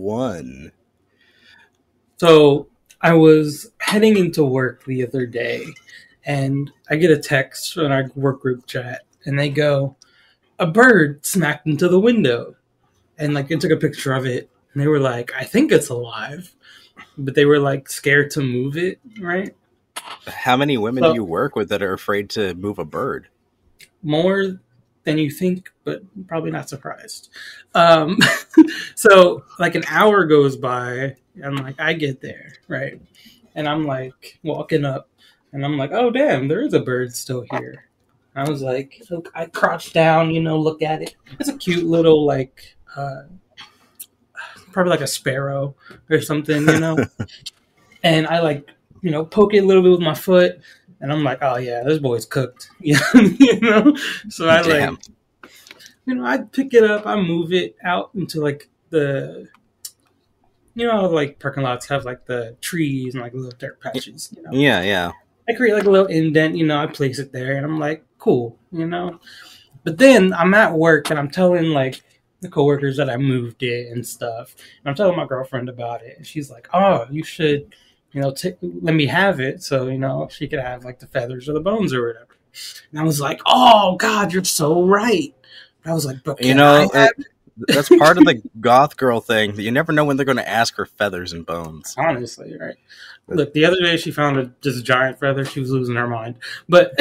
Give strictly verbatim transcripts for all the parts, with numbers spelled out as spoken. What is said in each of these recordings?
one. So I was heading into work the other day, and I get a text on our work group chat, and they go, a bird smacked into the window. And like, they took a picture of it, and they were like, I think it's alive. But they were like scared to move it, right? How many women so, do you work with that are afraid to move a bird? More than you think, but probably not surprised. Um, so like an hour goes by, and like I get there, right? And I'm like walking up, and I'm like, oh damn, there is a bird still here. And I was like, so I crouched down, you know, look at it. It's a cute little like, uh, probably like a sparrow or something, you know. And I like, you know, poke it a little bit with my foot. And I'm like, oh, yeah, this boy's cooked. you know? So I, Damn. like, you know, I pick it up. I move it out into, like, the, you know, like, parking lots have, like, the trees and, like, little dirt patches, you know? Yeah, yeah. I create, like, a little indent, you know, I place it there. And I'm like, cool, you know? But then I'm at work, and I'm telling, like, the coworkers that I moved it and stuff. And I'm telling my girlfriend about it. And she's like, oh, you should... you know, t- let me have it so, you know, she could have, like, the feathers or the bones or whatever. And I was like, oh, God, you're so right. And I was like, but can you know, I have it, that's part of the goth girl thing. You never know when they're going to ask for feathers and bones. Honestly, right? Look, the other day she found a, just a giant feather. She was losing her mind. But,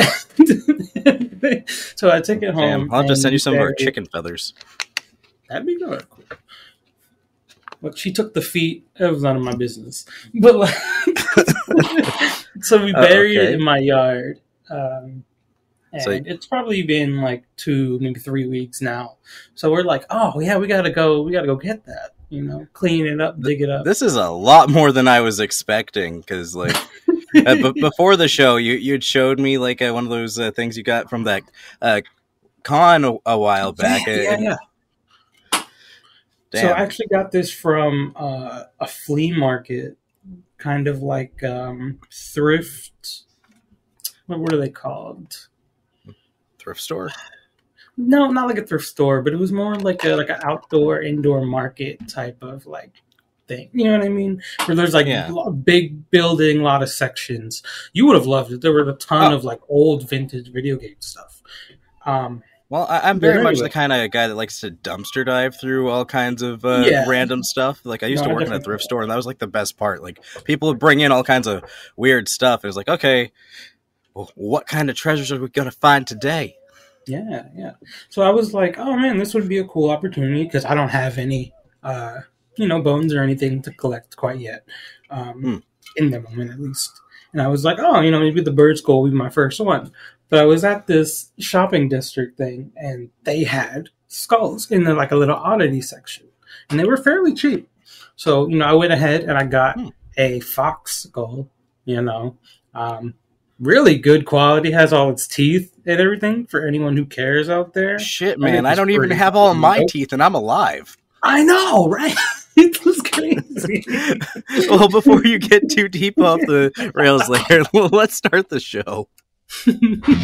so I took it home. Damn, I'll just send you some of our chicken feathers. That'd be good. Look, she took the feet. It was none of my business. But like, so we buried uh, okay. it in my yard. Um, and so, it's probably been like two, maybe three weeks now. So we're like, oh yeah, we gotta go. We gotta go get that. You know, clean it up, dig it up. This is a lot more than I was expecting. Because like, uh, b- before the show, you you'd showed me like uh, one of those uh, things you got from that uh, con a, a while back. Yeah, yeah. And, yeah. Damn. So I actually got this from uh, a flea market, kind of like um, thrift. What were they called? Thrift store? No, not like a thrift store, but it was more like a like an outdoor, indoor market type of like thing. You know what I mean? Where there's like yeah. a big building, a lot of sections. You would have loved it. There were a ton oh. of like old vintage video game stuff. Um, Well, I, I'm very much the kind of guy that likes to dumpster dive through all kinds of uh, yeah. random stuff. Like, I used no, to work in a thrift store, and that was, like, the best part. Like, people would bring in all kinds of weird stuff. It was like, okay, well, what kind of treasures are we going to find today? Yeah, yeah. So I was like, oh, man, this would be a cool opportunity, because I don't have any, uh, you know, bones or anything to collect quite yet, um, hmm. in the moment, at least. And I was like, oh, you know, maybe the bird skull will be my first one. But I was at this shopping district thing, and they had skulls in the, like a little oddity section, and they were fairly cheap. So, you know, I went ahead and I got hmm. a fox skull, you know, um, really good quality, has all its teeth and everything for anyone who cares out there. Shit, man, I, I don't even have all of my nope. teeth, and I'm alive. I know, right? It was crazy. Well, before you get too deep off the rails there, well, let's start the show. Oh,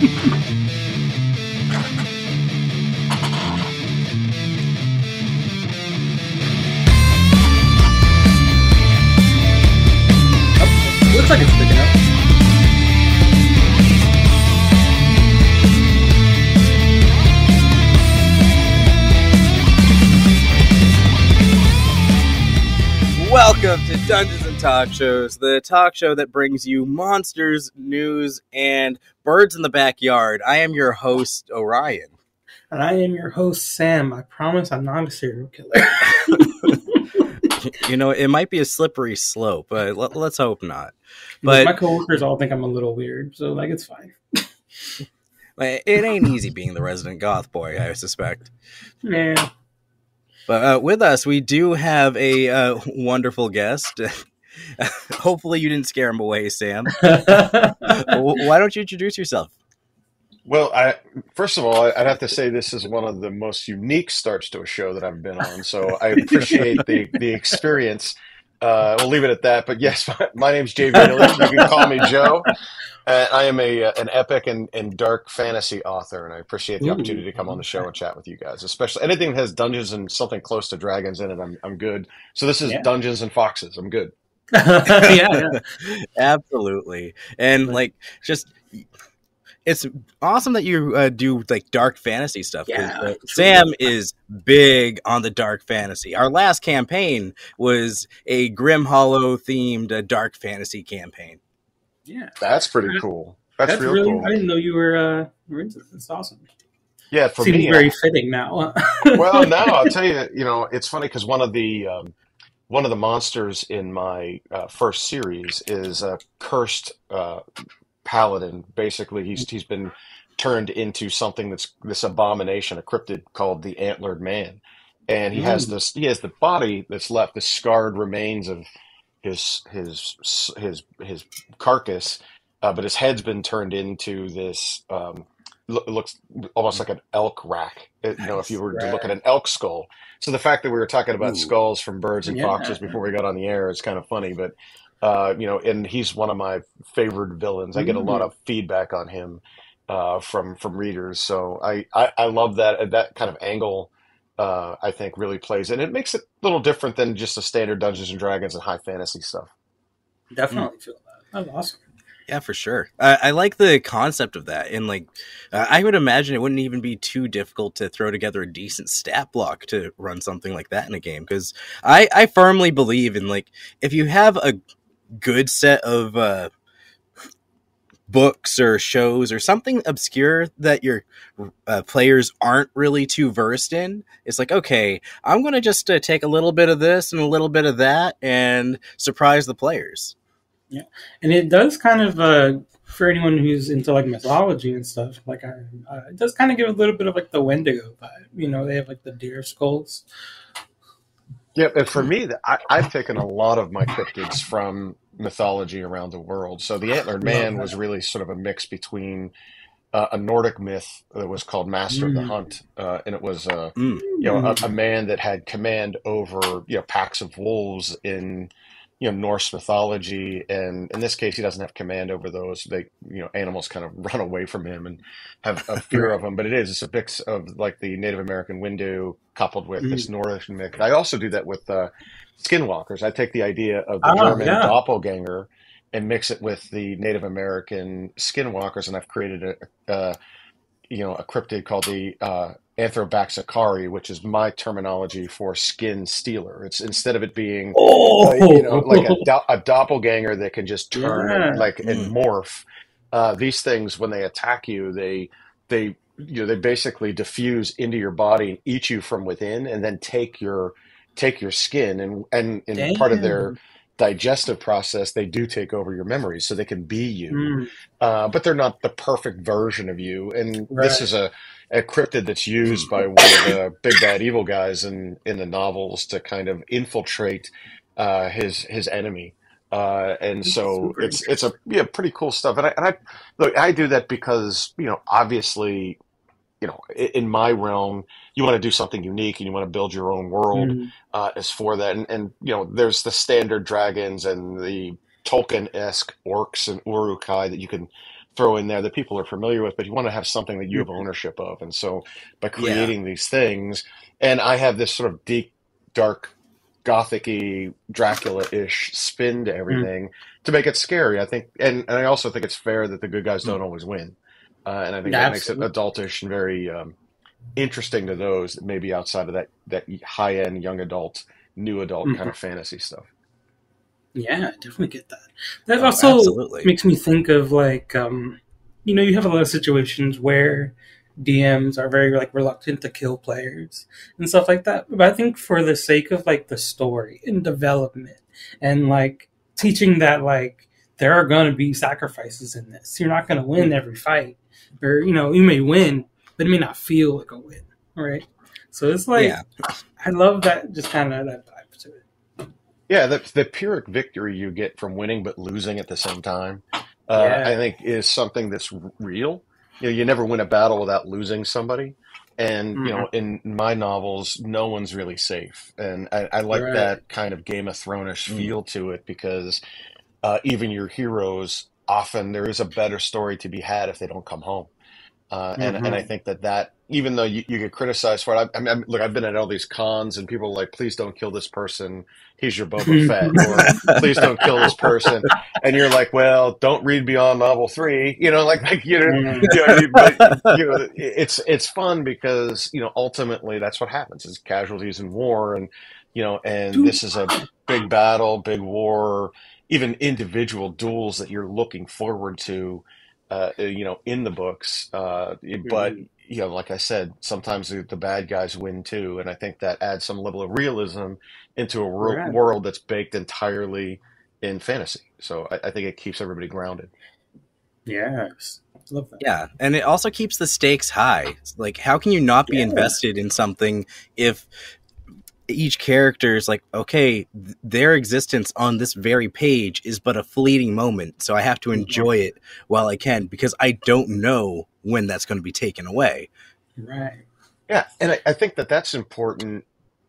looks like it's picking up. Welcome to Dungeons and Talkshows, the talk show that brings you monsters, news, and birds in the backyard. I am your host, Orion. And I am your host, Sam. I promise I'm not a serial killer. You know, it might be a slippery slope, but let, let's hope not. But my coworkers all think I'm a little weird, so, like, it's fine. It ain't easy being the resident goth boy, I suspect. Yeah. But uh, with us, we do have a uh, wonderful guest. Hopefully you didn't scare him away, Sam. Why don't you introduce yourself? Well, I first of all, I'd have to say this is one of the most unique starts to a show that I've been on, so I appreciate the, the experience. Uh, we'll leave it at that. But yes, my, my name's J V Hilliard. You can call me Joe. Uh, I am a uh, an epic and, and dark fantasy author, and I appreciate the Ooh, opportunity to come on the show and chat with you guys. Especially anything that has dungeons and something close to dragons in it, I'm I'm good. So this is yeah. Dungeons and Foxes. I'm good. yeah, yeah, absolutely. And like, just it's awesome that you uh, do like dark fantasy stuff. Yeah, uh, Sam is big on the dark fantasy. Our last campaign was a Grim Hollow themed uh, dark fantasy campaign. Yeah, that's pretty cool. That's, that's real really cool. I didn't know you were uh, were into this. It's awesome. Yeah, for Seems me, very I, fitting now. well, no, I'll tell you. You know, it's funny because one of the um, one of the monsters in my uh, first series is a cursed uh, paladin. Basically, he's he's been turned into something that's this abomination, a cryptid called the Antlered Man, and he mm. has this. He has the body that's left, the scarred remains of his his his his carcass, uh, but his head's been turned into this. Um, it looks almost like an elk rack. It, you know, if you were to look at an elk skull. So the fact that we were talking about Ooh. skulls from birds and yeah. foxes before we got on the air is kind of funny, but. Uh, you know, and he's one of my favorite villains. I get a lot of feedback on him uh, from from readers, so I, I, I love that that kind of angle. Uh, I think really plays, and it makes it a little different than just the standard Dungeons and Dragons and high fantasy stuff. Definitely mm. feel that. That's awesome. Yeah, for sure. I, I like the concept of that, and like uh, I would imagine it wouldn't even be too difficult to throw together a decent stat block to run something like that in a game. Because I, I firmly believe in like if you have a good set of uh, books or shows or something obscure that your uh, players aren't really too versed in, it's like, okay, I'm going to just uh, take a little bit of this and a little bit of that and surprise the players. Yeah, and it does kind of, uh, for anyone who's into like mythology and stuff, like I, uh, it does kind of give a little bit of like the Wendigo vibe. You know, they have like the deer skulls. Yeah, and for me, I, I've taken a lot of my cryptids from mythology around the world. So the Antlered Man was really sort of a mix between uh, a Nordic myth that was called Master mm. of the Hunt, uh, and it was uh, mm. you know a, a man that had command over you know packs of wolves in you know Norse mythology, and in this case, he doesn't have command over those. They you know animals kind of run away from him and have a fear of him. But it is it's a mix of like the Native American Windu coupled with mm. this Nordic myth. I also do that with uh, skinwalkers. I take the idea of the oh, German yeah. doppelganger and mix it with the Native American skinwalkers, and I've created a, a you know a cryptid called the uh, Anthrobaxicari, which is my terminology for skin stealer. It's instead of it being oh. uh, you know like a, do- a doppelganger that can just turn yeah. and, like and morph. Uh, these things, when they attack you, they they you know they basically diffuse into your body and eat you from within, and then take your take your skin and and in part of their digestive process, they do take over your memories, so they can be you, mm. uh, but they're not the perfect version of you. And right. this is a, a cryptid that's used by one of the big bad evil guys in, in the novels to kind of infiltrate uh, his his enemy. Uh, and so it's it's a yeah pretty cool stuff. And I, and I look, I do that because you know obviously. You know, in my realm, you want to do something unique and you want to build your own world mm. uh, as for that. And, and, you know, there's the standard dragons and the Tolkien-esque orcs and Uruk-hai that you can throw in there that people are familiar with, but you want to have something that you have ownership of. And so by creating yeah. these things, and I have this sort of deep, dark, gothic-y, Dracula-ish spin to everything mm. to make it scary, I think. And, and I also think it's fair that the good guys don't mm. always win. Uh, and I think yeah, that absolutely. makes it adultish and very um, interesting to those that maybe outside of that, that high-end young adult, new adult mm-hmm. kind of fantasy stuff. Yeah, I definitely get that. That oh, also absolutely. makes me think of like, um, you know, you have a lot of situations where D Ms are very like reluctant to kill players and stuff like that. But I think for the sake of like the story and development and like teaching that like there are going to be sacrifices in this. You're not going to win every fight. Or, you know, you may win, but it may not feel like a win, right? So it's like, yeah. I love that, just kind of that vibe to it. Yeah, the, the Pyrrhic victory you get from winning but losing at the same time, uh, yeah. I think is something that's real. You know, you never win a battle without losing somebody. And, Mm-hmm. you know, in my novels, no one's really safe. And I, I like Right. that kind of Game of Thrones-ish Mm. feel to it, because uh, even your heroes, often there is a better story to be had if they don't come home. Uh, and Mm-hmm. and I think that that, even though you, you get criticized for it, I, I mean, look, I've been at all these cons and people are like, please don't kill this person. He's your Boba Fett, or please don't kill this person. And you're like, well, don't read beyond novel three, you know, like, like, you know, Mm. you know, you, but, you know, it's, it's fun because, you know, ultimately that's what happens is casualties in war. And, you know, and this is a big battle, big war, even individual duels that you're looking forward to. Uh, you know, in the books, uh, but Mhm. you know, like I said, sometimes the, the bad guys win too, and I think that adds some level of realism into a wor- Right. world that's baked entirely in fantasy. So I, I think it keeps everybody grounded. Yes. Love that. Yeah, and it also keeps the stakes high. Like, how can you not be Yeah. invested in something if each character is like, okay, th- their existence on this very page is but a fleeting moment, so I have to enjoy it while I can, because I don't know when that's going to be taken away. Right. Yeah, and I, I think that that's important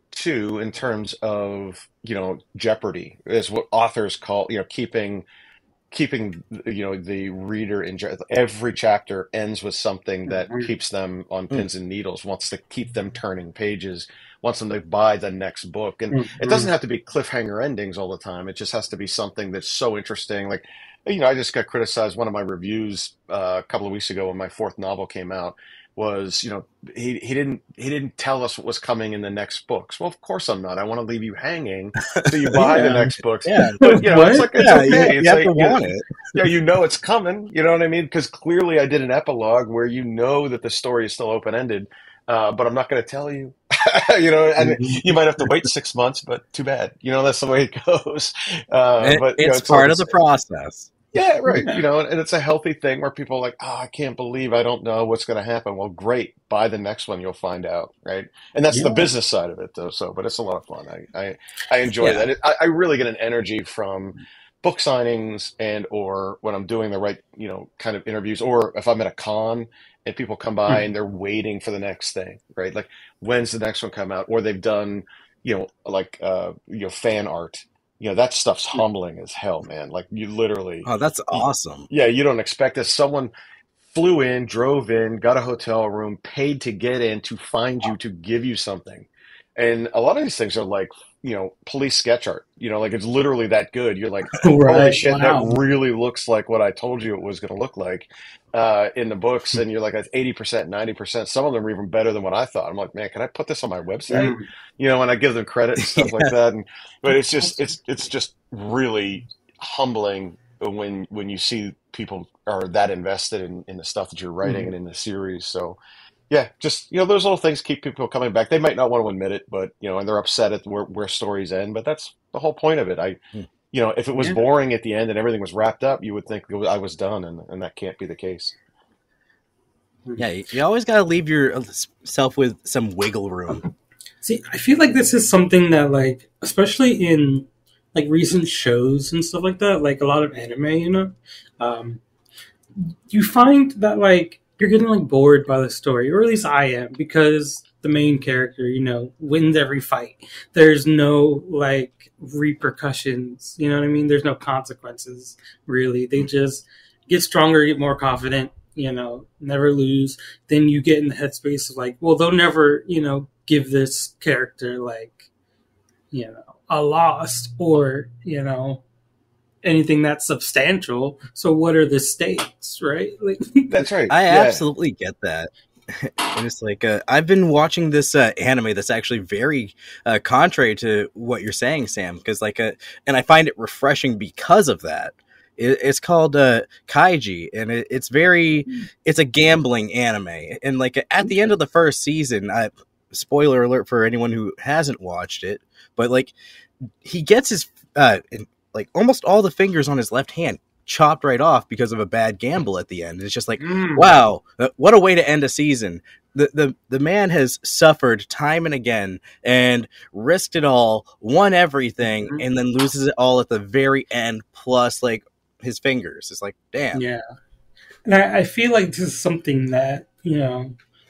too in terms of, you know, jeopardy is what authors call, you know, keeping keeping you know the reader in je- every chapter ends with something that Mhm. keeps them on Mm. pins and needles, wants to keep them turning pages, wants them to buy the next book. And it Mhm. doesn't have to be cliffhanger endings all the time. It just has to be something that's so interesting. Like, you know, I just got criticized. One of my reviews uh, a couple of weeks ago when my fourth novel came out was, you know, he he didn't he didn't tell us what was coming in the next books. Well, of course I'm not. I want to leave you hanging so you buy the Yeah. next books. Yeah, But you know, it's What? like, it's yeah, you, okay. you It's have to like, you know, want it. yeah, you know it's coming. You know what I mean? Because clearly I did an epilogue where you know that the story is still open ended, uh, but I'm not going to tell you. You know, and Mhm. you might have to wait six months, but too bad. You know, that's the way it goes. Uh, It, but you know, it's it's like part of it's the process. yeah, right. Yeah. You know, and it's a healthy thing where people are like, oh, I can't believe I don't know what's going to happen. Well, great. Buy the next one, you'll find out, right? And that's the Yeah. business side of it, though. So, but it's a lot of fun. I I, I enjoy Yeah. that. It, I, I really get an energy from book signings and or when I'm doing the right, you know, kind of interviews, or if I'm at a con and people come by and Mhm. they're waiting for the next thing, right? Like, when's the next one come out? Or they've done, you know, like uh, you know, fan art. You know, that stuff's humbling as hell, man. Like, you literally, Oh, that's y- awesome. yeah, you don't expect this. Someone flew in, drove in, got a hotel room, paid to get in, to find you, to give you something. And a lot of these things are like, you know, police sketch art. You know, like, it's literally that good. You're like, holy Right. shit, that Wow. really looks like what I told you it was going to look like uh, in the books. And you're like, that's eighty percent, ninety percent. Some of them are even better than what I thought. I'm like, man, can I put this on my website? Mm. You know, and I give them credit and stuff like Yeah. that. And but it's just, Awesome. it's, it's just really humbling when when you see people are that invested in, in the stuff that you're writing Mhm. and in the series. So yeah, just, you know, those little things keep people coming back. They might not want to admit it, but you know, and they're upset at where, where stories end, but that's the whole point of it. I, Mm. you know, if it was Yeah. boring at the end and everything was wrapped up, you would think it was- I was done, and, and that can't be the case. Yeah, you, you always got to leave yourself with some wiggle room. See, I feel like this is something that, like, especially in like recent shows and stuff like that, like a lot of anime, you know, um, you find that like you're getting like bored by the story, or at least I am, because the main character, you know, wins every fight. There's no like repercussions, you know what I mean? There's no consequences really. They just get stronger, get more confident, you know, never lose. Then you get in the headspace of like, well, they'll never, you know, give this character like, you know, a loss or, you know, anything that's substantial. So what are the stakes, right? Like, That's right. I Yeah. absolutely get that. And it's like, uh, I've been watching this uh, anime that's actually very uh, contrary to what you're saying, Sam, because like, uh, and I find it refreshing because of that. It, it's called uh, Kaiji, and it, it's very, it's a gambling anime. And like at the end of the first season, I, spoiler alert for anyone who hasn't watched it, but like he gets his uh, like almost all the fingers on his left hand chopped right off because of a bad gamble at the end. It's just like, mm, wow, what a way to end a season. The, the the man has suffered time and again and risked it all, won everything, mhm. and then loses it all at the very end, plus like his fingers. It's like, damn. Yeah. And I, I feel like this is something that, you know,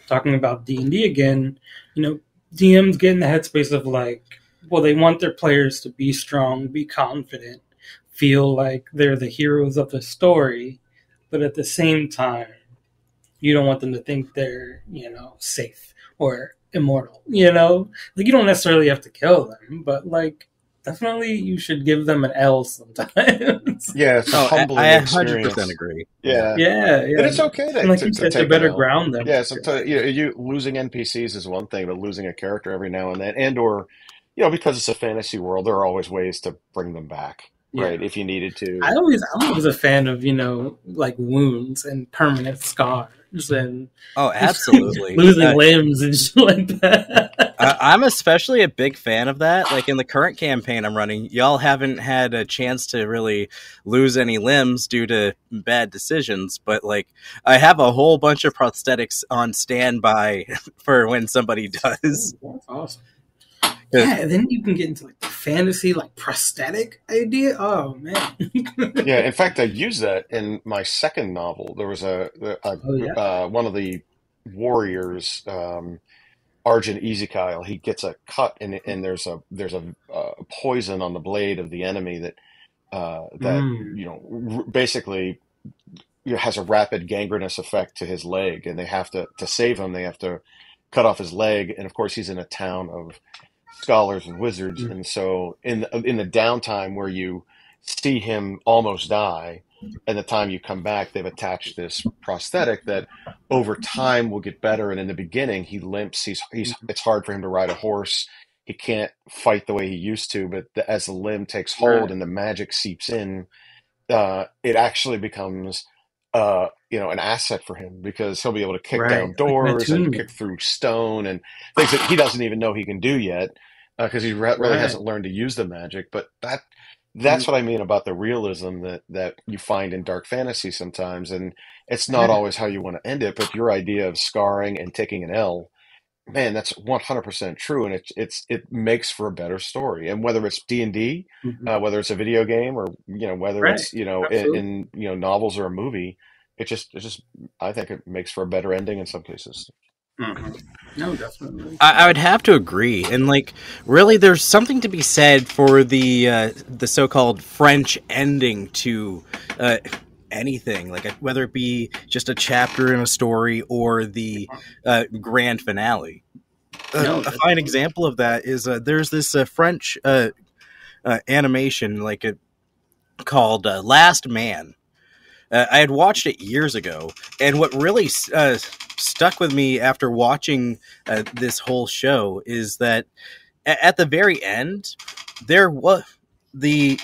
talking about D and D again, you know, D Ms get in the headspace of like, well, they want their players to be strong, be confident, feel like they're the heroes of the story, but at the same time, you don't want them to think they're, you know, safe or immortal. You know, like you don't necessarily have to kill them, but like definitely you should give them an L sometimes. Yeah, it's a Oh, I, humbling I one hundred percent experience. agree. Yeah. Yeah. Yeah, And yeah. it's okay And to, like to, you to said, to take an better L. ground them. Yeah, sometimes you know, you losing N P Cs is one thing, but losing a character every now and then, and or you know, because it's a fantasy world, there are always ways to bring them back, Yeah. right? If you needed I to. always, I'm always a fan of you know like wounds and permanent scars and Oh, absolutely. losing Uh, limbs and shit like that. I, I'm especially a big fan of that. Like in the current campaign I'm running, y'all haven't had a chance to really lose any limbs due to bad decisions, but like I have a whole bunch of prosthetics on standby for when somebody does. That's awesome. Yeah, and then you can get into like the fantasy, like prosthetic idea. Oh man. Yeah, in fact, I used that in my second novel. There was a, a, Oh yeah. uh, one of the warriors, um, Arjun Ezekiel. He gets a cut, and and there's a there's a, uh poison on the blade of the enemy that uh, that Mm. you know r- basically you know, has a rapid gangrenous effect to his leg, and they have to to save him. They have to cut off his leg, and of course, he's in a town of scholars and wizards, Mm. and so in the, in the downtime where you see him almost die, and the time you come back, they've attached this prosthetic that over time will get better. And in the beginning, he limps. He's he's it's hard for him to ride a horse. He can't fight the way he used to. But the, as the limb takes hold Right. and the magic seeps in, uh, it actually becomes uh, you know, an asset for him because he'll be able to kick Right. down Like an doors and attunement. kick through stone and things that he doesn't even know he can do yet because he re- really Right. hasn't learned to use the magic. But that that's Mm. what I mean about the realism that that you find in dark fantasy sometimes, and it's not Yeah. always how you want to end it. But your idea of scarring and taking an L, man, that's one hundred percent true, and it's it's it makes for a better story. And whether it's D and D, Mhm. uh, whether it's a video game, or you know whether Right. it's you know in, Absolutely. in you know novels or a movie, it just it just I think it makes for a better ending in some cases. Mhm. No, definitely. I, I would have to agree, and like, really, there's something to be said for the uh, the so-called French ending to uh, anything, like a, whether it be just a chapter in a story or the uh, grand finale. Uh, No, a fine definitely. example of that is uh, there's this uh, French uh, uh, animation, like a, called uh, Last Man. Uh, I had watched it years ago, and what really uh, stuck with me after watching uh, this whole show is that a- at the very end, there was the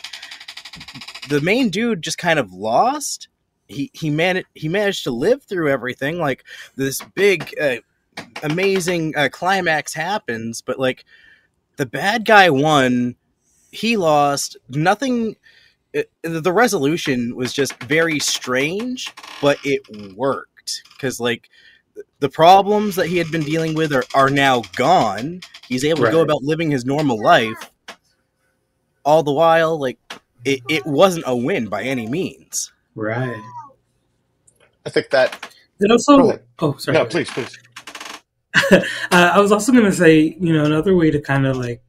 the main dude just kind of lost. He he managed he managed to live through everything. Like this big, uh, amazing uh, climax happens, but like the bad guy won. He lost. Nothing. It, the resolution was just very strange, but it worked because like the problems that he had been dealing with are, are now gone. He's able to go Right. about living his normal life. All the while, like it, it wasn't a win by any means. Right. I think that. Then Go also, ahead. oh, sorry. No, Go ahead. please, please. uh, I was also going to say, you know, another way to kind of like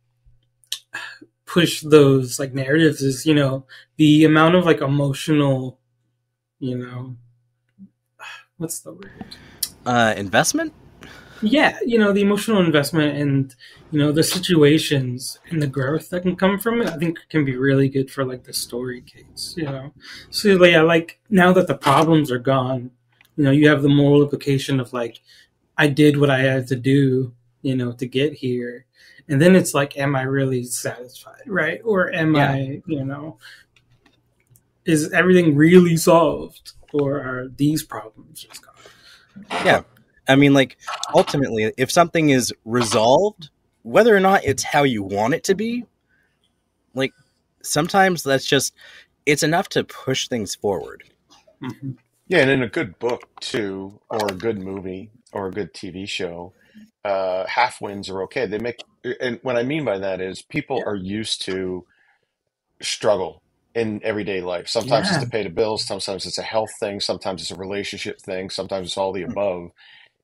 push those like narratives is, you know, the amount of like emotional, you know, what's the word? Uh, investment? Yeah, you know, the emotional investment and, you know, the situations and the growth that can come from it, I think can be really good for like the story case, you know. So like, yeah, like now that the problems are gone, you know, you have the moral implication of like, I did what I had to do, you know, to get here. And then it's like, am I really satisfied, right? Or am Yeah. I, you know, is everything really solved? Or are these problems just gone? Yeah. I mean, like, ultimately, if something is resolved, whether or not it's how you want it to be, like, sometimes that's just, it's enough to push things forward. Mm-hmm. Yeah, and in a good book too, or a good movie, or a good T V show, uh, half wins are okay. They make, and what I mean by that is people Yeah. are used to struggle in everyday life. Sometimes it's Yeah. to pay the bills, sometimes it's a health thing, sometimes it's a relationship thing, sometimes it's all the above.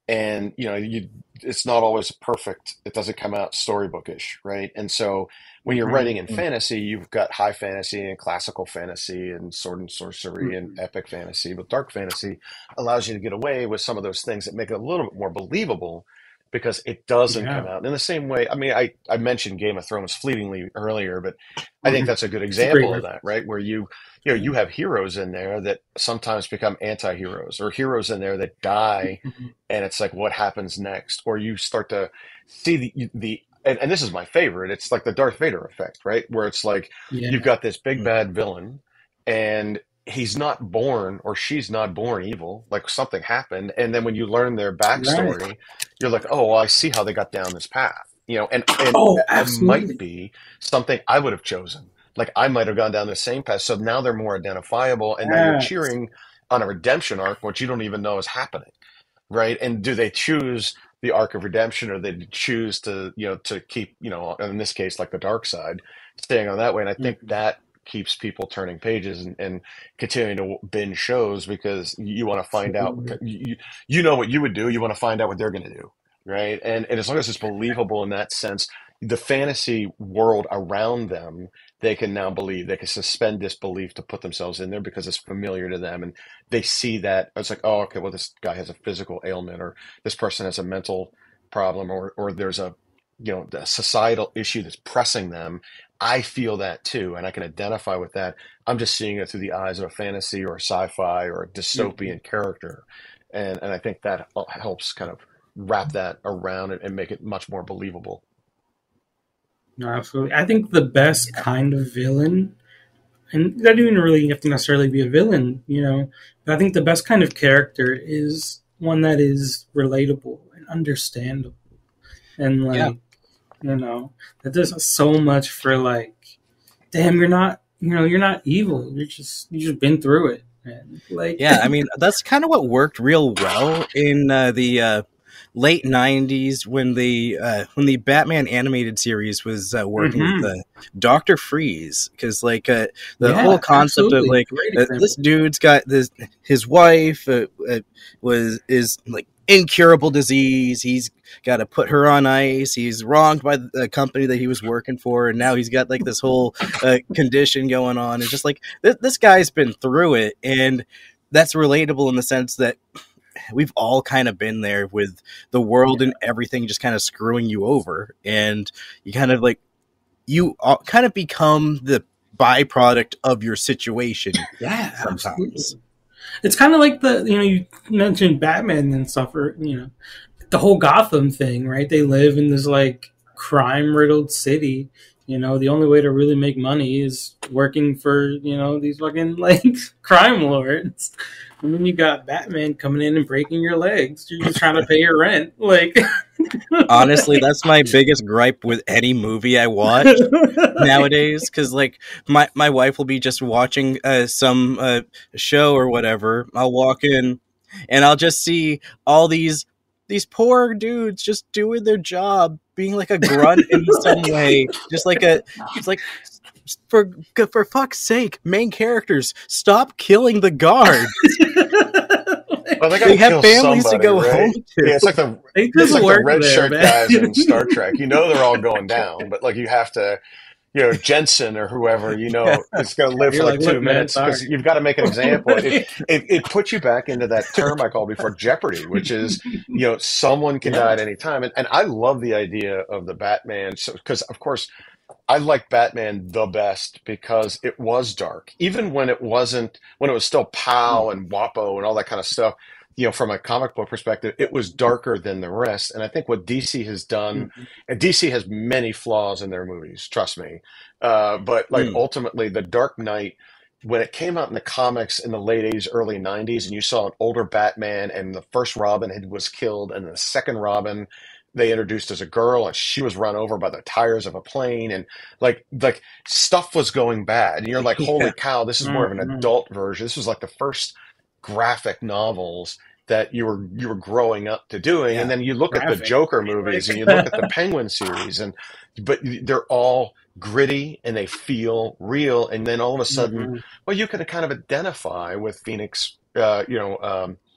and you know you it's not always perfect. It doesn't come out storybookish, right? And so when you're Right. writing in fantasy, you've got high fantasy and classical fantasy and sword and sorcery and Mhm. epic fantasy. But dark fantasy allows you to get away with some of those things that make it a little bit more believable because it doesn't come Yeah. out in the same way. I mean, I, I mentioned Game of Thrones fleetingly earlier, but I think Mhm. that's a good It's a great example of that, reference. right? Where you you know you have heroes in there that sometimes become anti-heroes, or heroes in there that die, Mhm. and it's like what happens next, or you start to see the the and, and this is my favorite. It's like the Darth Vader effect, right? Where it's like you've Yeah. got this big bad villain, and he's not born or she's not born evil. Like something happened, and then when you learn their Right. backstory, you're like, oh, well, I see how they got down this path, you know, and and Oh, it might absolutely. be something I would have chosen. Like I might have gone down the same path. So now they're more identifiable, and now you're Yes. cheering on a redemption arc, which you don't even know is happening, right? And do they choose the arc of redemption, or they choose to, you know, to keep, you know, in this case, like the dark side, staying on that way? And I think Mhm. that keeps people turning pages and, and continuing to binge shows because you want to find out, Absolutely. you, you know what you would do. You want to find out what they're going to do, right? And, and as long as it's believable in that sense, the fantasy world around them, they can now believe, they can suspend disbelief to put themselves in there because it's familiar to them. And they see that it's like, oh, okay, well, this guy has a physical ailment, or this person has a mental problem, or or there's a, you know, a societal issue that's pressing them. I feel that too, and I can identify with that. I'm just seeing it through the eyes of a fantasy or a sci-fi or a Mhm. dystopian character, and and I think that helps kind of wrap that around and, and make it much more believable. No, absolutely. I think the best kind of villain, and that doesn't even really have to necessarily be a villain, you know. But I think the best kind of character is one that is relatable and understandable, and Yeah. like, you know, that does so much for like, damn, you're not, you know, you're not evil. You're just you just been through it, and like, Yeah, I mean that's kind of what worked real well in uh, the uh, late nineties when the uh, when the Batman animated series was uh, working with hmm uh, Doctor Freeze, because like uh, the whole yeah, concept of absolutely, like great uh, this example. dude's got this, his wife uh, uh, was is like incurable disease. He's got to put her on ice. He's wronged by the company that he was working for, and now he's got like this whole uh, condition going on. It's just like this, this guy's been through it, and that's relatable in the sense that we've all kind of been there with the world Yeah, and everything just kind of screwing you over, and you kind of like you all kind of become the byproduct of your situation yeah, sometimes. absolutely. It's kind of like the, you know, you mentioned Batman and stuff, or you know, the whole Gotham thing, right? They live in this like crime riddled city. You know, the only way to really make money is working for, you know, these fucking like crime lords. And then you got Batman coming in and breaking your legs. You're just trying to pay your rent. Like, Honestly, like that's my biggest gripe with any movie I watch nowadays, because like my my wife will be just watching uh, some uh, show or whatever. I'll walk in and I'll just see all these these poor dudes just doing their job, being like a grunt in some way, just like a it's like for for fuck's sake, main characters, stop killing the guard. Well, they got to They have kill families to somebody, go home right? to. Yeah, it's like the they it's just like the work red there, shirt man. guys in Star Trek. You know they're all going down, but like you have to, you know, Jensen or whoever, you Yeah. know, is going to live You're for like like, two look, man, minutes sorry. because you've got to make an example. It, it it puts you back into that term I called before, Jeopardy, which is, you know, someone can die Yeah. at any time, and and I love the idea of the Batman, so because of course I like Batman the best because it was dark, even when it wasn't, when it was still POW and WAPO and all that kind of stuff. You know, from a comic book perspective, it was darker than the rest. And I think what D C has done, Mhm. and D C has many flaws in their movies, trust me. Uh, but like Mm. ultimately, The Dark Knight, when it came out in the comics in the late eighties, early nineties, and you saw an older Batman, and the first Robin had, was killed, and the second Robin they introduced as a girl, and she was run over by the tires of a plane, and like like stuff was going bad, and you're like, holy Yeah. cow, this is more of an Mhm. adult version. This was like the first graphic novels that you were you were growing up to doing, and Yeah. then you look at the Graphic. Joker Like, movies and you look at the Penguin series, and but they're all gritty and they feel real, and then all of a sudden, mhm. well, you can kind of identify with Phoenix, uh, you know, um,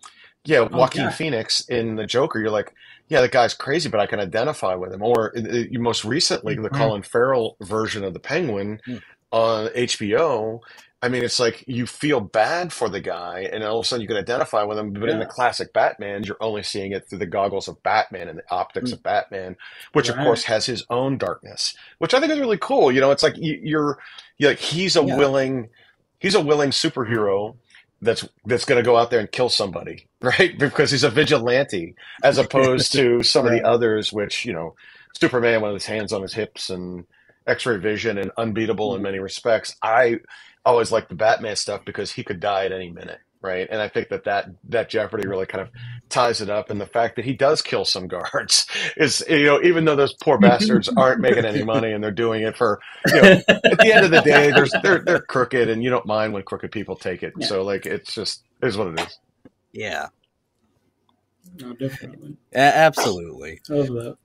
yeah, Oh, Joaquin yeah. Phoenix in the Joker, you're like, yeah, that guy's crazy, but I can identify with him. Or uh, you most recently, the Mhm. Colin Farrell version of the Penguin Mm. on H B O. I mean, it's like you feel bad for the guy, and all of a sudden you can identify with him. But in the Yeah. classic Batman, you're only seeing it through the goggles of Batman and the optics Mm. of Batman, which of Right. course has his own darkness, which I think is really cool. You know, it's like you, you're, you're like he's a Yeah. willing, he's a willing superhero that's that's going to go out there and kill somebody, right? Because he's a vigilante, as opposed to some of the Right. others, which you know, Superman with his hands on his hips and X-ray vision and unbeatable in many respects. I always liked the Batman stuff because he could die at any minute, right? And I think that that, that Jeopardy really kind of ties it up. And the fact that he does kill some guards is, you know, even though those poor bastards aren't making any money and they're doing it for, you know, at the end of the day, there's they're they're crooked, and you don't mind when crooked people take it. Yeah. So like, it's just it is what it is. Yeah. No, definitely. A- absolutely. I love that.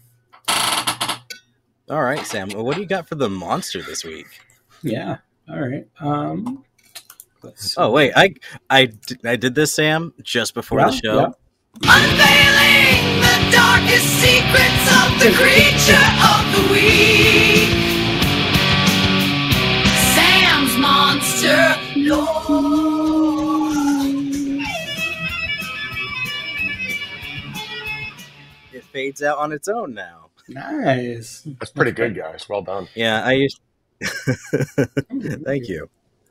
All right, Sam. What do you got for the monster this week? Yeah. All right. Um. Let's see. Oh wait, I I d- I did this, Sam, just before Yeah, the show. yeah. Unveiling the darkest secrets of the creature of the week. Sam's Monster Lore. It fades out on its own now. Nice. That's pretty good, guys. Well done. Yeah, I used. Thank you.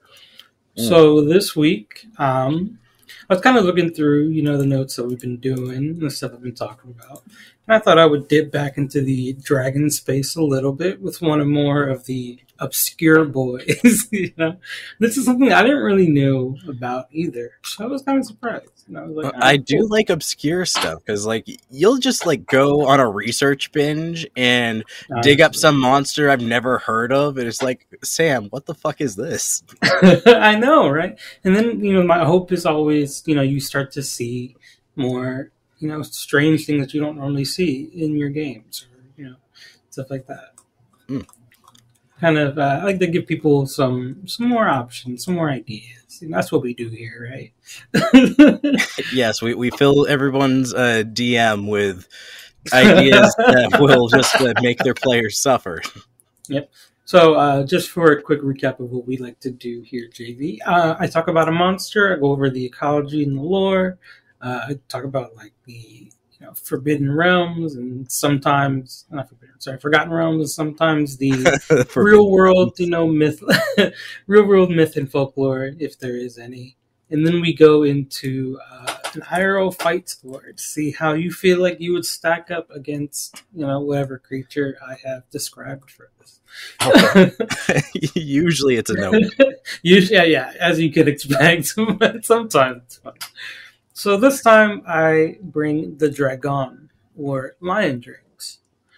So this week, um, I was kind of looking through, you know, the notes that we've been doing and the stuff I've been talking about. And I thought I would dip back into the dragon space a little bit with one or more of the obscure boys. You know, this is something I didn't really know about either, so I was kind of surprised. And I was like, I "Ah, do cool." like obscure stuff because, like, you'll just like go on a research binge and dig up some monster I've never heard of, and it's like, Sam, what the fuck is this? I know, right? And then, you know, my hope is always, you know, you start to see more, you know, strange things that you don't normally see in your games, or, you know, stuff like that. Mm. Kind of, uh, I like to give people some some more options, some more ideas. And that's what we do here, right? Yes, we, we fill everyone's uh, D M with ideas that will just uh, make their players suffer. Yep. So, uh, just for a quick recap of what we like to do here, J V, uh, I talk about a monster, I go over the ecology and the lore, uh, I talk about like the you know forbidden realms, and sometimes not forbidden, sorry, forgotten realms, and sometimes the real world, you know, myth, real world myth and folklore, if there is any. And then we go into uh, an I R L fight score to see how you feel like you would stack up against, you know, whatever creature I have described for this. Okay. Usually it's a no. Usually, yeah, yeah, as you could expect. But sometimes it's fun. So this time I bring the dragon, or lion drakes.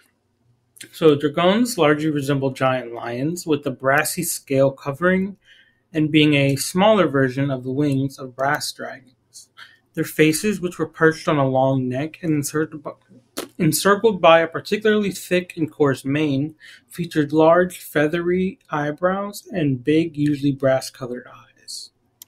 So dragons largely resemble giant lions with a brassy scale covering and being a smaller version of the wings of brass dragons. Their faces, which were perched on a long neck and encircled by, encircled by a particularly thick and coarse mane, featured large, feathery eyebrows and big, usually brass-colored eyes.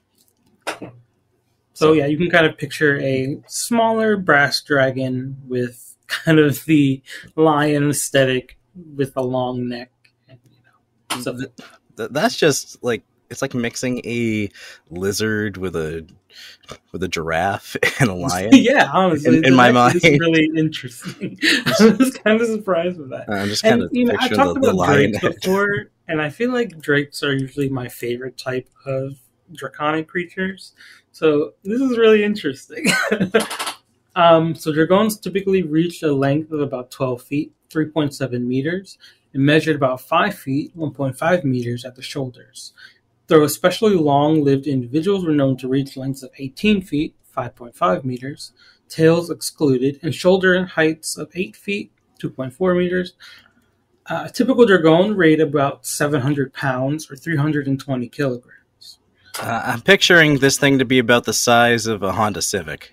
So yeah, you can kind of picture a smaller brass dragon with kind of the lion aesthetic with a long neck. And, you know, stuff like that. Th- That's just like, it's like mixing a lizard with a with a giraffe and a lion. Yeah, honestly, in, in my mind, it's really interesting. I was kind of surprised with that. I'm just kind of And, you know, I picturing talked the, the about lion. drakes before, and I feel like drakes are usually my favorite type of draconic creatures. So this is really interesting. um, so dragons typically reach a length of about twelve feet, three point seven meters, and measured about five feet, one point five meters at the shoulders. Though especially long-lived individuals were known to reach lengths of eighteen feet, five point five meters, tails excluded, and shoulder heights of eight feet, two point four meters. Uh, a typical dragon weighed about seven hundred pounds, or three hundred twenty kilograms. Uh, I'm picturing this thing to be about the size of a Honda Civic.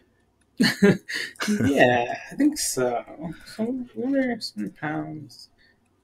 Yeah, I think so. So, what are some pounds?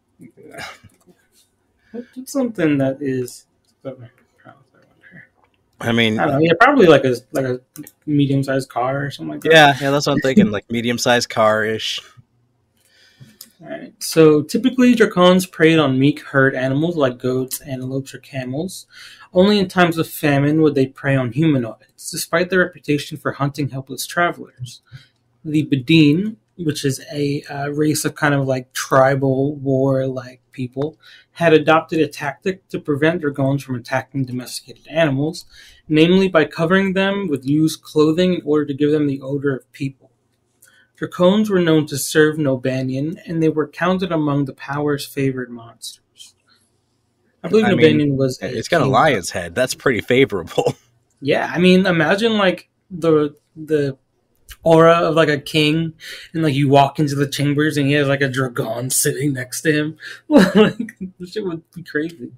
What's something that is seven hundred pounds, I wonder? I mean, I don't know. Yeah, probably like a like a medium sized car or something like that. yeah, yeah, that's what I'm thinking. Like medium sized car ish. All right. So typically, Dracons preyed on meek herd animals like goats, antelopes, or camels. Only in times of famine would they prey on humanoids, despite their reputation for hunting helpless travelers. The Bedine, which is a uh, race of kind of like tribal war-like people, had adopted a tactic to prevent Dragons from attacking domesticated animals, namely by covering them with used clothing in order to give them the odor of people. Dracons were known to serve Nobanian, and they were counted among the power's favored monsters. I believe I Nobanian mean, was. it's got a lion's head. That's pretty favorable. Yeah, I mean, imagine like the the aura of like a king, and like you walk into the chambers and he has like a dragon sitting next to him. Like this shit would be crazy.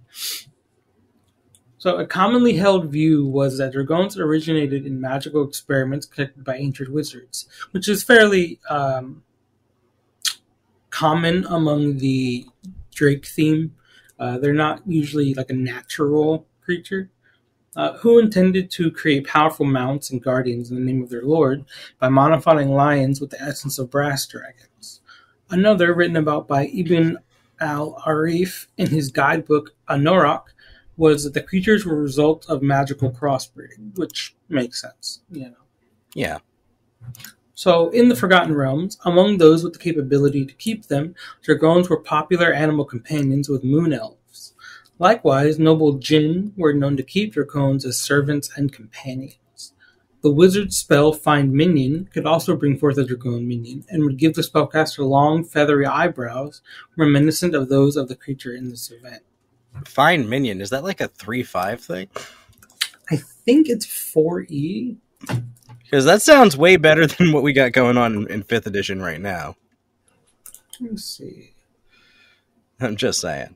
So a commonly held view was that dragons originated in magical experiments conducted by ancient wizards, which is fairly um, common among the Drake theme. Uh, they're not usually like a natural creature. Uh, who intended to create powerful mounts and guardians in the name of their lord by modifying lions with the essence of brass dragons. Another, written about by Ibn al-Arif in his guidebook Anorak, was that the creatures were a result of magical crossbreeding, which makes sense, you know. Yeah. So, in the Forgotten Realms, among those with the capability to keep them, dragons were popular animal companions with moon elves. Likewise, noble jinn were known to keep dragons as servants and companions. The wizard's spell Find Minion could also bring forth a dragon minion, and would give the spellcaster long, feathery eyebrows, reminiscent of those of the creature in this event. Find Minion, is that like a three five thing? I think it's four E. Because that sounds way better than what we got going on in, in fifth edition right now. Let me see. I'm just saying.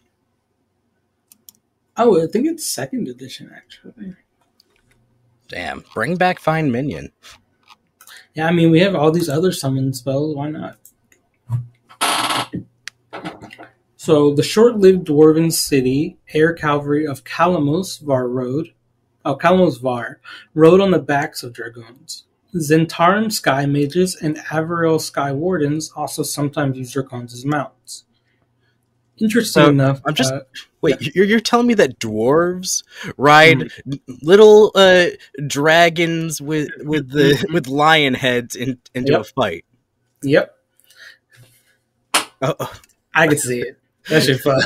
Oh, I think it's second edition, actually. Damn. Bring back Find Minion. Yeah, I mean, we have all these other summon spells. Why not? So, the short-lived dwarven city, air cavalry of Kalamos Var rode, oh, Kalamos Var, rode on the backs of dragons. Zentarum sky mages and Averil sky wardens also sometimes use dragons as mounts. Interesting So, enough, I'm just uh, wait. yeah. You're you're telling me that dwarves ride Mm. little uh, dragons with with the Mhm. with lion heads in, into Yep. a fight? Yep, Oh, I can see it. That shit fun.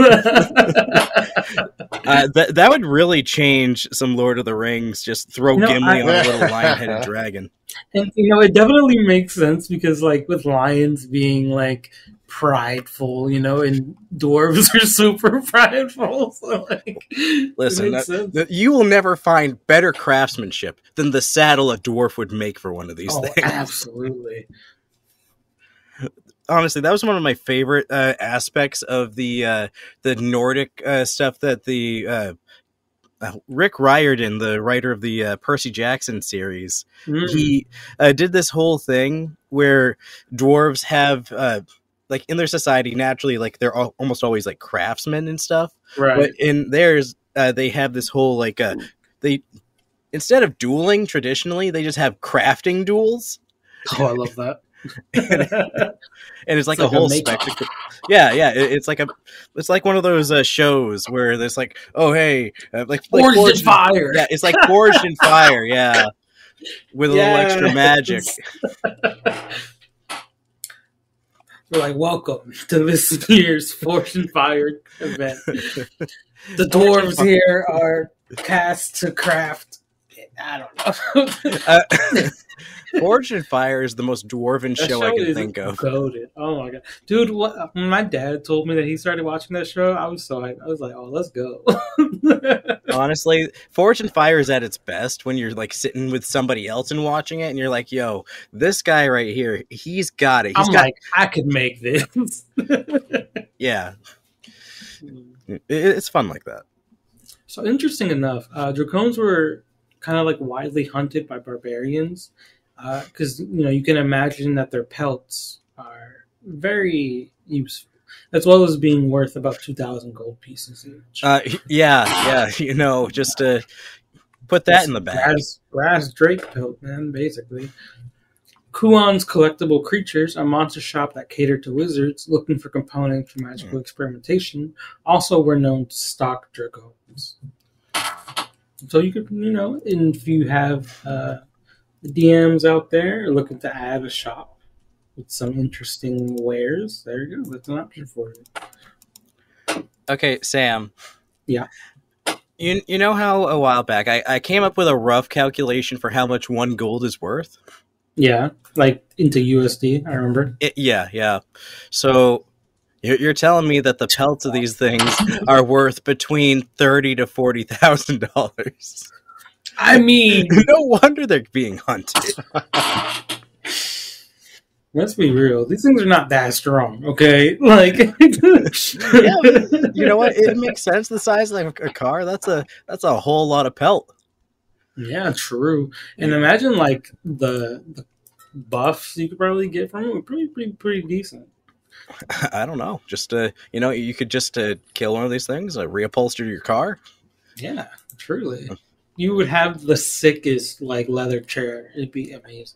uh, that that would really change some Lord of the Rings. Just throw You know, Gimli I- on a little lion-headed dragon. And you know, it definitely makes sense because, like, with lions being like prideful, you know, and dwarves are super prideful. So, like, Listen, it makes that- sense. that- you will never find better craftsmanship than the saddle a dwarf would make for one of these Oh, things. absolutely. Honestly, that was one of my favorite uh, aspects of the uh, the Nordic uh, stuff that the uh, uh, Rick Riordan, the writer of the uh, Percy Jackson series, Mm. he uh, did this whole thing where dwarves have uh, like in their society naturally, like they're all, almost always like craftsmen and stuff. Right. But in theirs, uh, they have this whole like uh, they instead of dueling traditionally, they just have crafting duels. Oh, I love that. And it's like It's a like a whole make- spectacle. Yeah, yeah. It, it's like a, it's like one of those uh, shows where there's like, oh hey, uh, like, like Forged in Forged- fire. Yeah, it's like Forged in Fire. Yeah, with a little extra Yes. magic. We're like, welcome to this year's Forged in Fire event. The dwarves here are cast to craft. I don't know. Uh, Forged in Fire is the most dwarven That show, I can is think of. goated. Oh my god, dude! What? When my dad told me that he started watching that show, I was so hyped. I was like, "Oh, let's go!" Honestly, Forged in Fire is at its best when you're like sitting with somebody else and watching it, and you're like, "Yo, this guy right here, he's got it. He's I'm got like, I could make this. yeah." It, it's fun like that. So interesting enough, uh, dracons were kind of like widely hunted by barbarians because uh, you know you can imagine that their pelts are very useful, as well as being worth about two thousand gold pieces each. Uh, yeah, yeah. You know, just uh, put that in the bag. Raz, Raz Drake built, man, basically. Kuon's Collectible Creatures, a monster shop that catered to wizards looking for components for magical mm. experimentation, also were known to stock Dragons. So you could, you know, if you have uh, D Ms out there looking to add a shop with some interesting wares, there you go. That's an option for you. Okay, Sam. Yeah. You you know how a while back I, I came up with a rough calculation for how much one gold is worth? Yeah, like into U S D, I remember. It, yeah, yeah. So you're, you're telling me that the pelts of these things are worth between thirty to forty thousand dollars. I mean, no wonder they're being hunted. Let's be real. These things are not that strong, okay? Like, yeah, you know what? It makes sense. The size of a car, that's a that's a whole lot of pelt. Yeah, true. And imagine like the, the buffs you could probably get from them. Pretty, pretty, pretty decent. I don't know. Just uh, you know, you could just uh, kill one of these things, uh, reupholster your car. Yeah, truly. You would have the sickest like leather chair. It'd be amazing.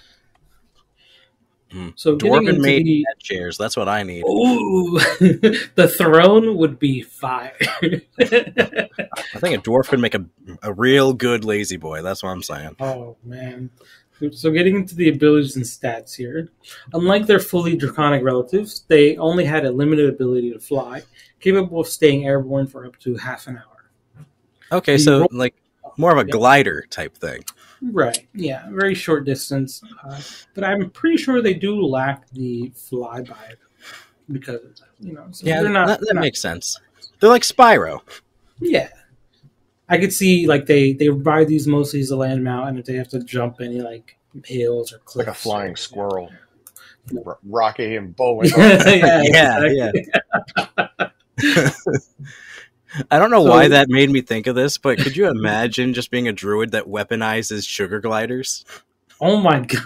Mm. So dwarven made the... chairs. That's what I need. Ooh, the throne would be fire. I think a dwarf could make a a real good lazy boy. That's what I'm saying. Oh man. So getting into the abilities and stats here, unlike their fully draconic relatives, they only had a limited ability to fly, capable of staying airborne for up to half an hour. Okay, the so roll... like more of a glider type thing. Right, yeah, very short distance. Uh, but I'm pretty sure they do lack the flyby because, you know, so yeah, they're not, that, that they're makes not... sense. They're like Spyro. Yeah. I could see, like, they, they ride these mostly as a land mount, and if they have to jump any, like, hills or cliffs. Like a flying or, squirrel. Yeah. R- Rocky and Bowie. yeah, yeah, yeah. I don't know so, why that made me think of this, but could you imagine just being a druid that weaponizes sugar gliders? Oh my god.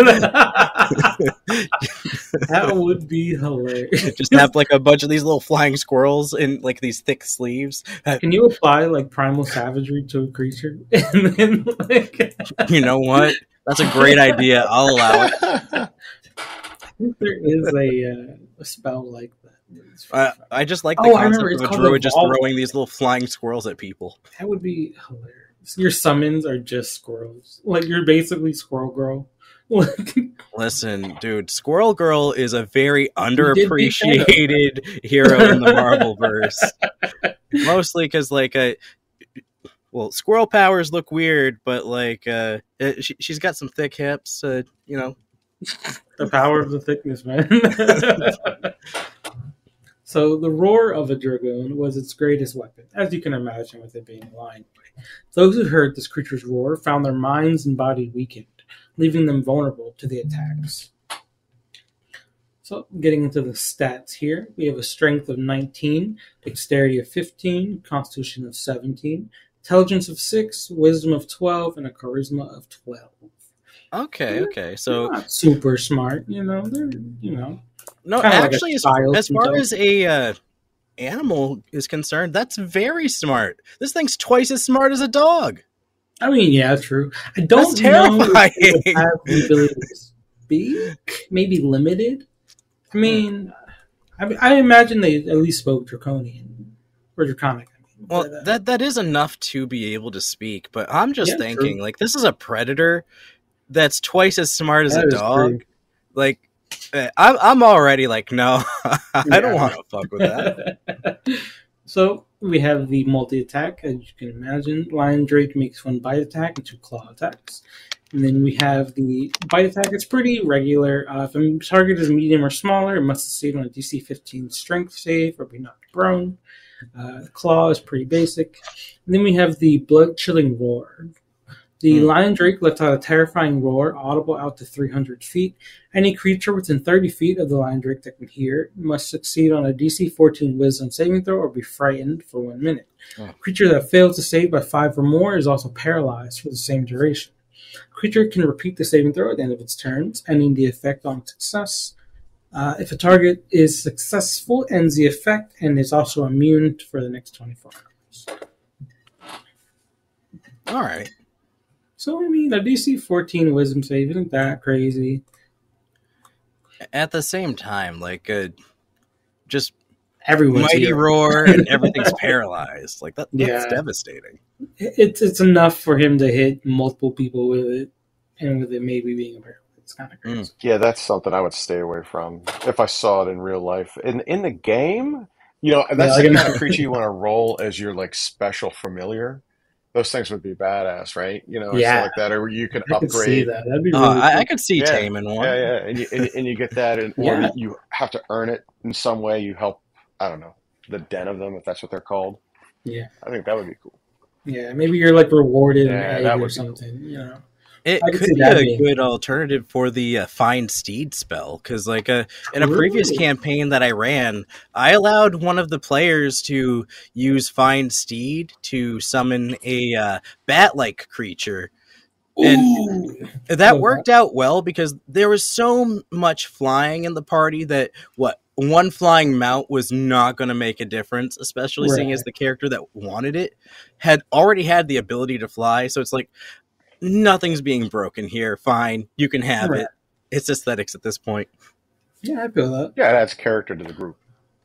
That would be hilarious. Just have like a bunch of these little flying squirrels in like these thick sleeves. Can you apply like primal savagery to a creature? And then, like... You know what? That's a great idea. I'll allow it. I think there is a, uh, a spell like that. Uh, I just like the oh, concept of a druid just throwing these little flying squirrels at people. That would be hilarious. Your summons are just squirrels. Like, you're basically Squirrel Girl. Listen, dude, Squirrel Girl is a very underappreciated hero in the Marvelverse. Mostly because, like, uh, well, squirrel powers look weird, but, like, uh, she, she's got some thick hips, uh, you know. The power of the thickness, man. So the roar of a dragoon was its greatest weapon, as you can imagine with it being a lion. Those who heard this creature's roar found their minds and body weakened, leaving them vulnerable to the attacks. So getting into the stats here, we have a strength of nineteen, dexterity of fifteen, constitution of seventeen, intelligence of six, wisdom of twelve, and a charisma of twelve. Okay, okay. So not super smart, you know, they're, you know. No, actually, like as, as far as a uh, animal is concerned, that's very smart. This thing's twice as smart as a dog. I mean, yeah, true. I don't that's terrifying. know if it have the ability to speak, maybe limited. I mean, I, I imagine they at least spoke Draconian or Draconic. I mean, well, but, uh, that that is enough to be able to speak, but I'm just yeah, thinking, true. like, this is a predator that's twice as smart as that a dog. True. Like, I'm I'm already like, no, I don't want to fuck with that. So we have the multi-attack, as you can imagine. Lion Drake makes one bite attack and two claw attacks. And then we have the bite attack. It's pretty regular. Uh, if a target is medium or smaller, it must succeed on a D C fifteen strength save or be knocked prone. Uh, the claw is pretty basic. And then we have the blood-chilling roar. The mm. Lion Drake lets out a terrifying roar, audible out to three hundred feet. Any creature within thirty feet of the Lion Drake that can hear it must succeed on a D C fourteen Wisdom saving throw or be frightened for one minute. Oh. A creature that fails to save by five or more is also paralyzed for the same duration. A creature can repeat the saving throw at the end of its turns, ending the effect on success. Uh, if a target is successful, ends the effect and is also immune for the next twenty-four hours. All right. So, I mean, a D C fourteen wisdom save isn't that crazy. At the same time, like, uh, just Everyone's mighty here. roar and everything's paralyzed. Like, that, that's Yeah. devastating. It's it's enough for him to hit multiple people with it, and with it maybe being a paralyzed. It's kind of crazy. Mm. Yeah, that's something I would stay away from if I saw it in real life. In in the game, you know, that's Yeah, like the in- kind of creature you want to roll as your like special familiar. Those things would be badass, right? You know, or Yeah. something like that, or you can I could see upgrade. that. That'd be Uh, really I, cool. I could see Yeah, taming one. yeah, yeah, and you and, and you get that, and or Yeah. you have to earn it in some way. You help, I don't know, the den of them, if that's what they're called. Yeah. I think that would be cool. Yeah, maybe you're like rewarded Yeah, an egg that or would be something, you know. It I could could see be that a being- good alternative for the uh, Find Steed spell, because like uh, in a previous True. campaign that I ran, I allowed one of the players to use Find Steed to summon a uh, bat-like creature. And Ooh. that Oh, worked out well because there was so much flying in the party that what one flying mount was not going to make a difference, especially seeing as Right. the character that wanted it had already had the ability to fly. So it's like, nothing's being broken here. Fine, you can have Right. it. It's aesthetics at this point. Yeah, I feel that. Yeah, it adds character to the group.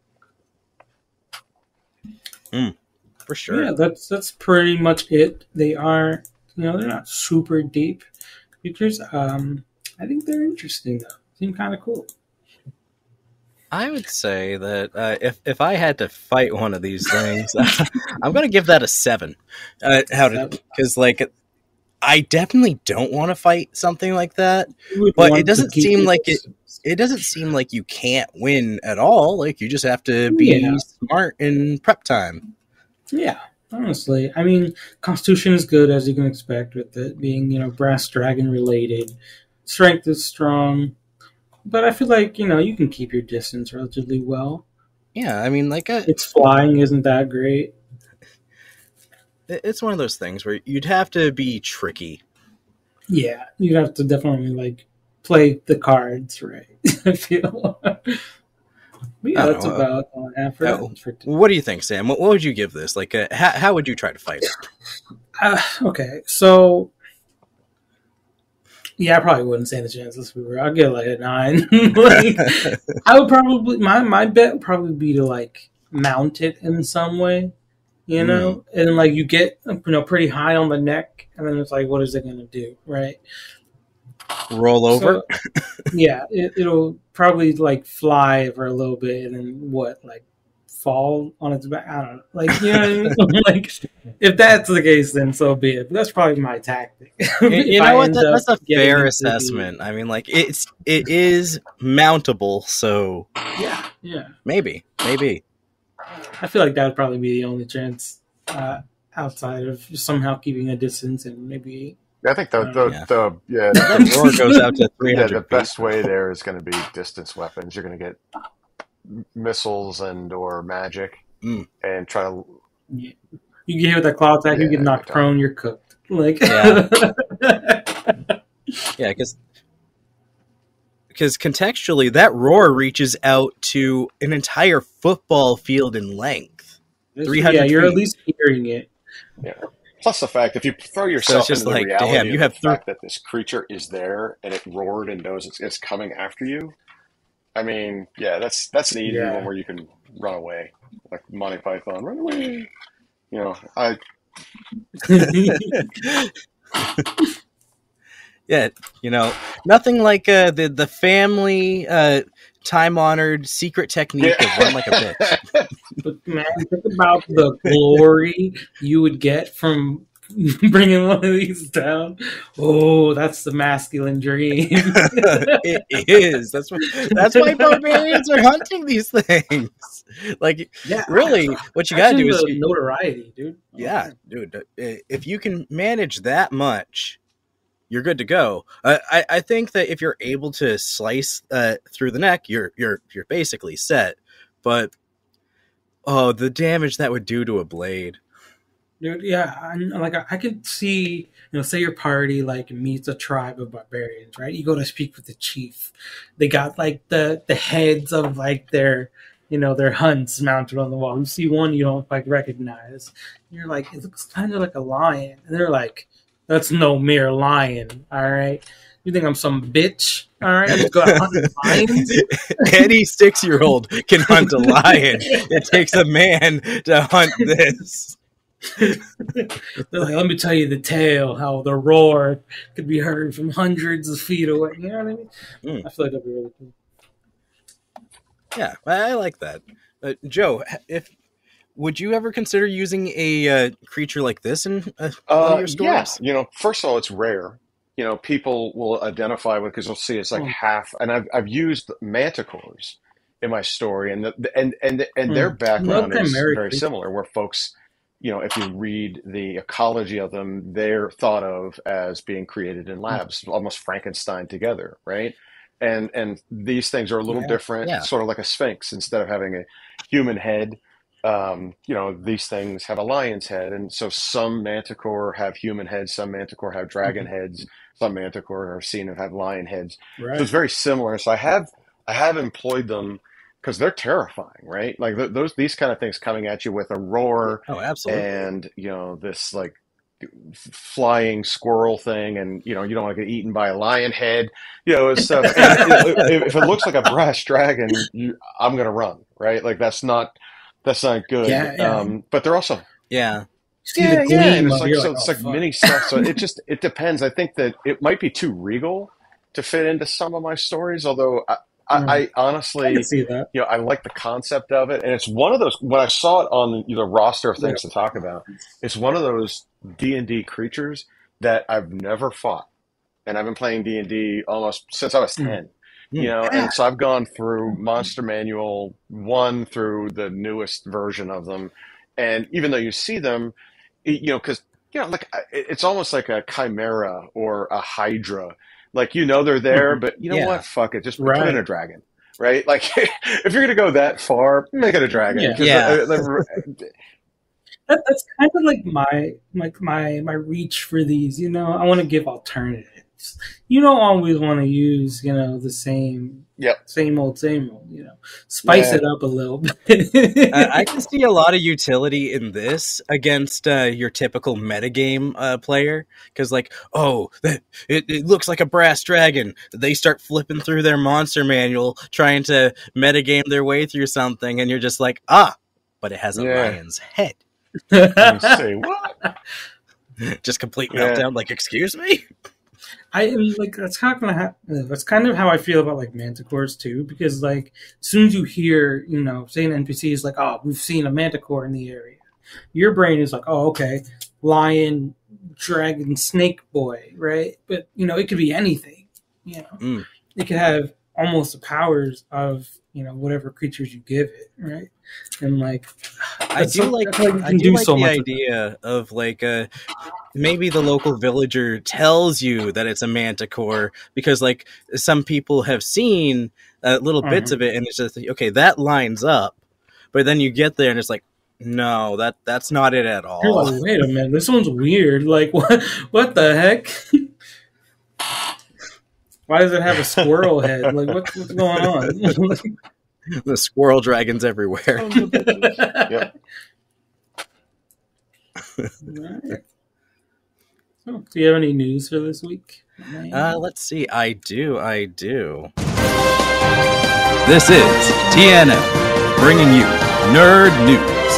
For sure. Yeah, that's that's pretty much it. They are, you know, they're not super deep creatures. Um, I think they're interesting though. Seem kind of cool. I would say that uh, if if I had to fight one of these things, I'm going to give that a seven. Uh, how Seven. to? Because like, I definitely don't want to fight something like that. You would But want it to doesn't keep seem your like it. distance. It doesn't seem like you can't win at all. Like you just have to be Yeah. smart in prep time. Yeah, honestly, I mean, Constitution is good as you can expect with it being, you know, brass dragon related. Strength is strong, but I feel like you know you can keep your distance relatively well. Yeah, I mean, like a, Its flying isn't that great. it's one of those things where you'd have to be tricky. Yeah, you'd have to definitely like play the cards right. I feel. But yeah, I don't that's know. about all I have for, Oh, for today. What do you think, Sam? What, what would you give this? Like, uh, how, how would you try to fight it? Uh, okay, so yeah, I probably wouldn't stand a chance. Let's be real. I'll get like a nine. Like, I would probably my my bet would probably be to like mount it in some way, you know, and like you get you know pretty high on the neck, and then it's like, what is it gonna do, right? Roll over? So, yeah, it, it'll probably like fly for a little bit, and then what, like fall on its back? I don't know, like you know what I mean? Like if that's the case, then so be it. But that's probably my tactic. you you If I know what? end That, up that's a getting fair into the- assessment. I mean, like it's it is mountable, so Yeah, yeah. maybe, maybe. I feel like that would probably be the only chance uh, outside of somehow keeping a distance and maybe. I think the the Yeah. the yeah, That the, roar goes out to three yeah, hundred. the best way there is going to be distance weapons. You're going to get missiles and or magic, Mm. and try to. Yeah. You get hit with that claw attack, you Yeah, get knocked good time. prone, you're cooked. Like, Yeah. Yeah, because because contextually, that roar reaches out to an entire football field in length. three hundred yeah, you're feet. at least hearing it. Plus the fact if you throw yourself just into the like, reality damn, of you have the three- fact that this creature is there and it roared and knows it's, it's coming after you. I mean, yeah, that's that's an easy Yeah. one where you can run away, like Monty Python, run away. You know, I Yeah, you know, nothing like uh, the the family uh, time honored secret technique of run like a bitch. But man, think about the glory you would get from bringing one of these down. Oh, that's the masculine dream. It is. That's what. That's why barbarians are hunting these things. Like, Yeah, really, what you gotta do is, the you- notoriety, dude. yeah, dude. uh, If you can manage that much, you're good to go. I, I, I think that if you're able to slice uh, through the neck, you're you're you're basically set. But oh, the damage that would do to a blade. Dude, yeah, I, like I, I could see, you know, say your party like meets a tribe of barbarians, right? You go to speak with the chief. They got like the the heads of like their you know, their hunts mounted on the wall. You see one you don't like recognize. You're like, it looks kind of like a lion, and they're like, that's no mere lion. All right, you think I'm some bitch? All right, I just go out hunting lions. Any six-year-old can hunt a lion. It takes a man to hunt this. They're like, let me tell you the tale, how the roar could be heard from hundreds of feet away. You know what I mean? Mm. I feel like that'd be really cool. Yeah, I like that. Uh, Joe, if would you ever consider using a uh, creature like this in uh, uh, one of your stories? Yeah, you know, first of all, it's rare. You know, people will identify with, because they'll see it's like mm. half, and I've I've used manticores in my story, and the, and and and mm. their background is very similar, where folks, you know, if you read the ecology of them, they're thought of as being created in labs, mm. almost Frankenstein together, right? And and these things are a little yeah, different, yeah. sort of like a sphinx. Instead of having a human head, um, you know, these things have a lion's head. And so some manticore have human heads, some manticore have dragon mm-hmm. heads, some manticore are seen to have lion heads. Right. So it's very similar. So I have I have employed them because they're terrifying, right? Like th- those these kind of things coming at you with a roar, oh, absolutely, and you know this like flying squirrel thing, and you know you don't want to get eaten by a lion head, you know, stuff. And it, if it looks like a brass dragon, you, I'm gonna run, right? Like that's not that's not good. Yeah, yeah. Um, but they're also yeah, yeah, yeah. And it's like, so like, it's oh, like fuck. mini stuff. So it just it depends. I think that it might be too regal to fit into some of my stories, although. I, I, I honestly, I can see that. You know, I like the concept of it, and it's one of those. When I saw it on the roster of things yeah. to talk about, it's one of those D and D creatures that I've never fought, and I've been playing D and D almost since I was ten. Mm. You know, and so I've gone through Monster Manual one through the newest version of them, and even though you see them, you know, because you know, like it's almost like a chimera or a hydra. Like, you know, they're there, but you know yeah. what? Fuck it. Just right. put in a dragon, right? Like, if you're going to go that far, make it a dragon. Yeah. yeah. The, the, that, that's kind of like my, like my, my reach for these, you know, I want to give alternatives. You don't always want to use, you know, the same, yep. same old, same old, you know, spice yeah. it up a little bit. uh, I can see a lot of utility in this against uh, your typical metagame uh, player. Because, like, oh, it, it looks like a brass dragon. They start flipping through their monster manual, trying to metagame their way through something. And you're just like, ah, but it has a yeah. lion's head. Say what? Just complete meltdown. Yeah. Like, excuse me? I am like that's kind of ha- that's kind of how I feel about like manticores too, because like as soon as you hear, you know, say an N P C is like, oh, we've seen a manticore in the area, your brain is like, oh, okay, lion, dragon, snake boy, right? But you know, it could be anything. You know, mm. it could have almost the powers of, you know, whatever creatures you give it, right? And like, I do so, like, like I do, do like so the much idea of, of like, uh, maybe the local villager tells you that it's a manticore because like some people have seen uh, little mm-hmm. bits of it, and it's just okay, that lines up, but then you get there and it's like, no, that that's not it at all. You're like, wait a minute, this one's weird. Like, what? What the heck? Why does it have a squirrel head? Like, what, what's going on? The squirrel dragons everywhere. Yep. Right. So, do you have any news for this week? Uh, let's see. I do. I do. This is T N M bringing you Nerd News.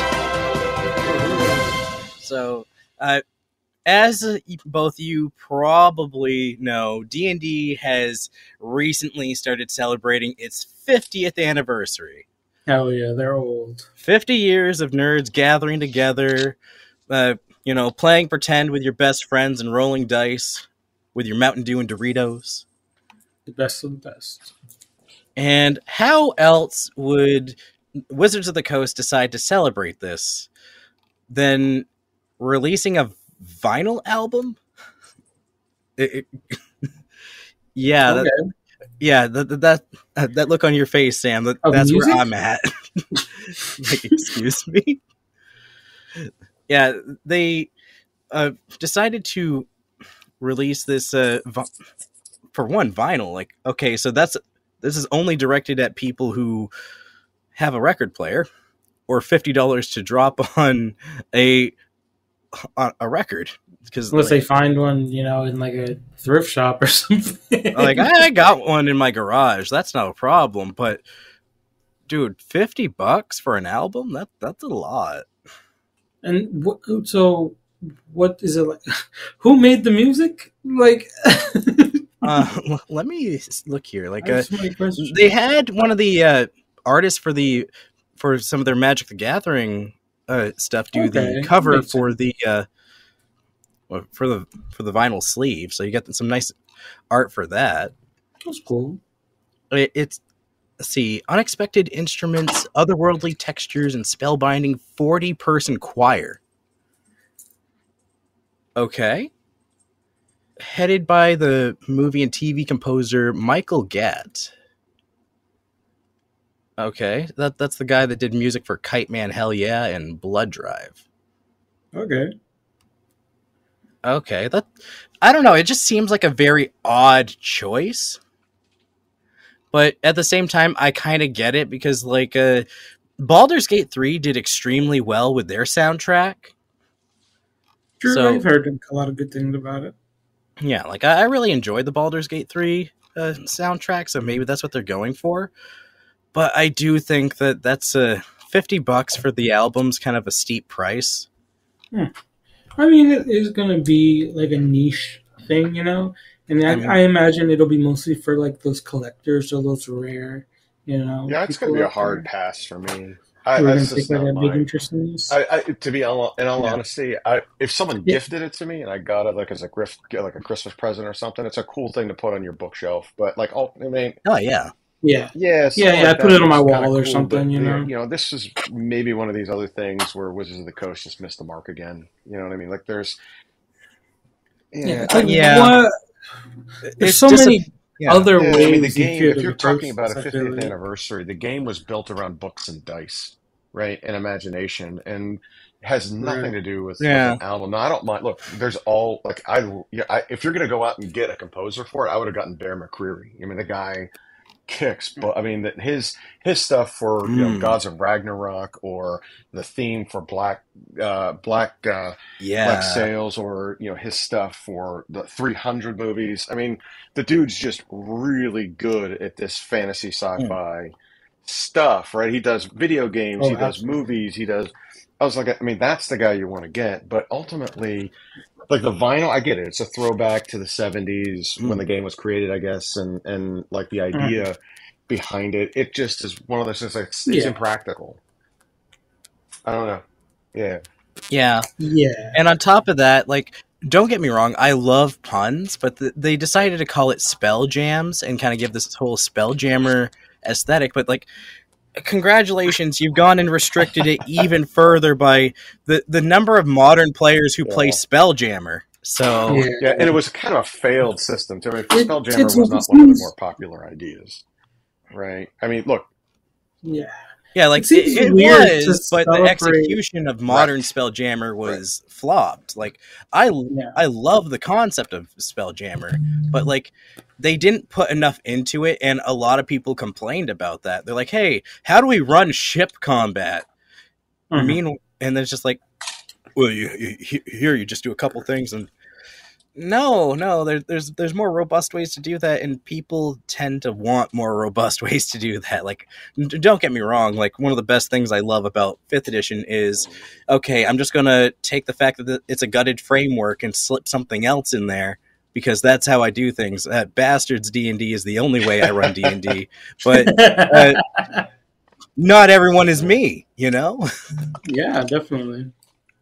So, uh, as both you probably know, D and D has recently started celebrating its fiftieth anniversary. Hell yeah, they're old. fifty years of nerds gathering together, uh, you know, playing pretend with your best friends and rolling dice with your Mountain Dew and Doritos. The best of the best. And how else would Wizards of the Coast decide to celebrate this than releasing a vinyl album? It, it, yeah, okay. that, yeah, that that uh, that look on your face, Sam. That, oh, that's music? where I'm at. Like, excuse me. Yeah, they uh, decided to release this uh, vi- for one vinyl. Like, okay, so that's this is only directed at people who have a record player, or fifty dollars to drop on a on a record. Because unless like, they find one, you know, in like a thrift shop or something. like I, I got one in my garage. That's not a problem. But dude, fifty bucks for an album? That that's a lot. And what, so, what is it like? Who made the music? Like, uh, let me look here. Like, uh, That's my question. they had one of the uh, artists for the for some of their Magic the Gathering uh, stuff do Okay, the cover makes for sense. the uh, well, for the for the vinyl sleeve. So you get some nice art for that. That's cool. It, it's let's see, unexpected instruments, otherworldly textures, and spellbinding forty-person choir. Okay. Headed by the movie and T V composer Michael Gatt. Okay, that that's the guy that did music for Kite Man, Hell Yeah, and Blood Drive. Okay. Okay, that I don't know. It just seems like a very odd choice, but at the same time, I kind of get it because like uh, Baldur's Gate three did extremely well with their soundtrack. Sure, So- I've heard a lot of good things about it. Yeah, like I, I really enjoyed the Baldur's Gate three uh, soundtrack, so maybe that's what they're going for. But I do think that that's a uh, fifty bucks for the album's kind of a steep price. Hmm. I mean, it is going to be like a niche thing, you know? And I, I mean- I imagine it'll be mostly for like those collectors or those rare, you know? Yeah, it's going people to be a out hard there pass for me. who I, are going that's to take just like not a big mine. interest in this. I, I, to be all, in all Yeah. honesty, I, if someone Yeah. gifted it to me and I got it like as a gift, like a Christmas present or something, it's a cool thing to put on your bookshelf. But like, all, I mean, Oh yeah, Yeah. yeah, Yeah, something yeah, like I put that it on my looks kinda wall or cool, something, but, you know? You know, this is maybe one of these other things where Wizards of the Coast just missed the mark again. You know what I mean? Like, there's, yeah, Yeah. It's I like, mean, yeah. what? There's It's so just a- many yeah. other yeah, ways I mean, the you game, could if you're approach talking about a this, I feel fiftieth like. anniversary, the game was built around books and dice, right? And imagination, and has nothing Right. to do with, Yeah. with an album. Now, I don't mind. Look, there's all, like, I, yeah, I if you're going to go out and get a composer for it, I would have gotten Bear McCreary. I mean, the guy kicks, but I mean, that his his stuff for, you know, Mm. Gods of Ragnarok, or the theme for Black, uh, Black, uh, Black yeah. Sails, or, you know, his stuff for the three hundred movies. I mean, the dude's just really good at this fantasy sci-fi stuff, right? He does video games, Oh, he does absolutely. movies, he does. I was like, I mean, that's the guy you want to get. But ultimately, like the vinyl, I get it. It's a throwback to the seventies when the Mm. game was created, I guess, and and like the idea behind it. It just is one of those things. Like, it's, it's Yeah. impractical. I don't know. Yeah. Yeah. Yeah. And on top of that, like, don't get me wrong, I love puns, but th- they decided to call it spell jams and kind of give this whole spell jammer aesthetic. But like, congratulations, you've gone and restricted it even further by the the number of modern players who play Yeah. Spelljammer. So Yeah. Yeah, and it was kind of a failed system too. I mean, It- Spelljammer it's- was not it one of the seems- more popular ideas, right? I mean, look, Yeah. yeah, like It it, seems it weird to was, but the celebrate- execution of modern Right. Spelljammer was flopped. Like I Yeah. I love the concept of Spelljammer, but like they didn't put enough into it, and a lot of people complained about that. They're like, "Hey, how do we run ship combat?" Mhm. Mean, and then it's just like, well, you, you he- here you just do a couple things, and no, no, there, there's there's more robust ways to do that, and people tend to want more robust ways to do that. Like, d- don't get me wrong, like one of the best things I love about fifth edition is, okay, I'm just gonna take the fact that it's a gutted framework and slip something else in there, because that's how I do things. Uh, Bastards D and D is the only way I run D and D, but uh, not everyone is me, you know? Yeah, definitely.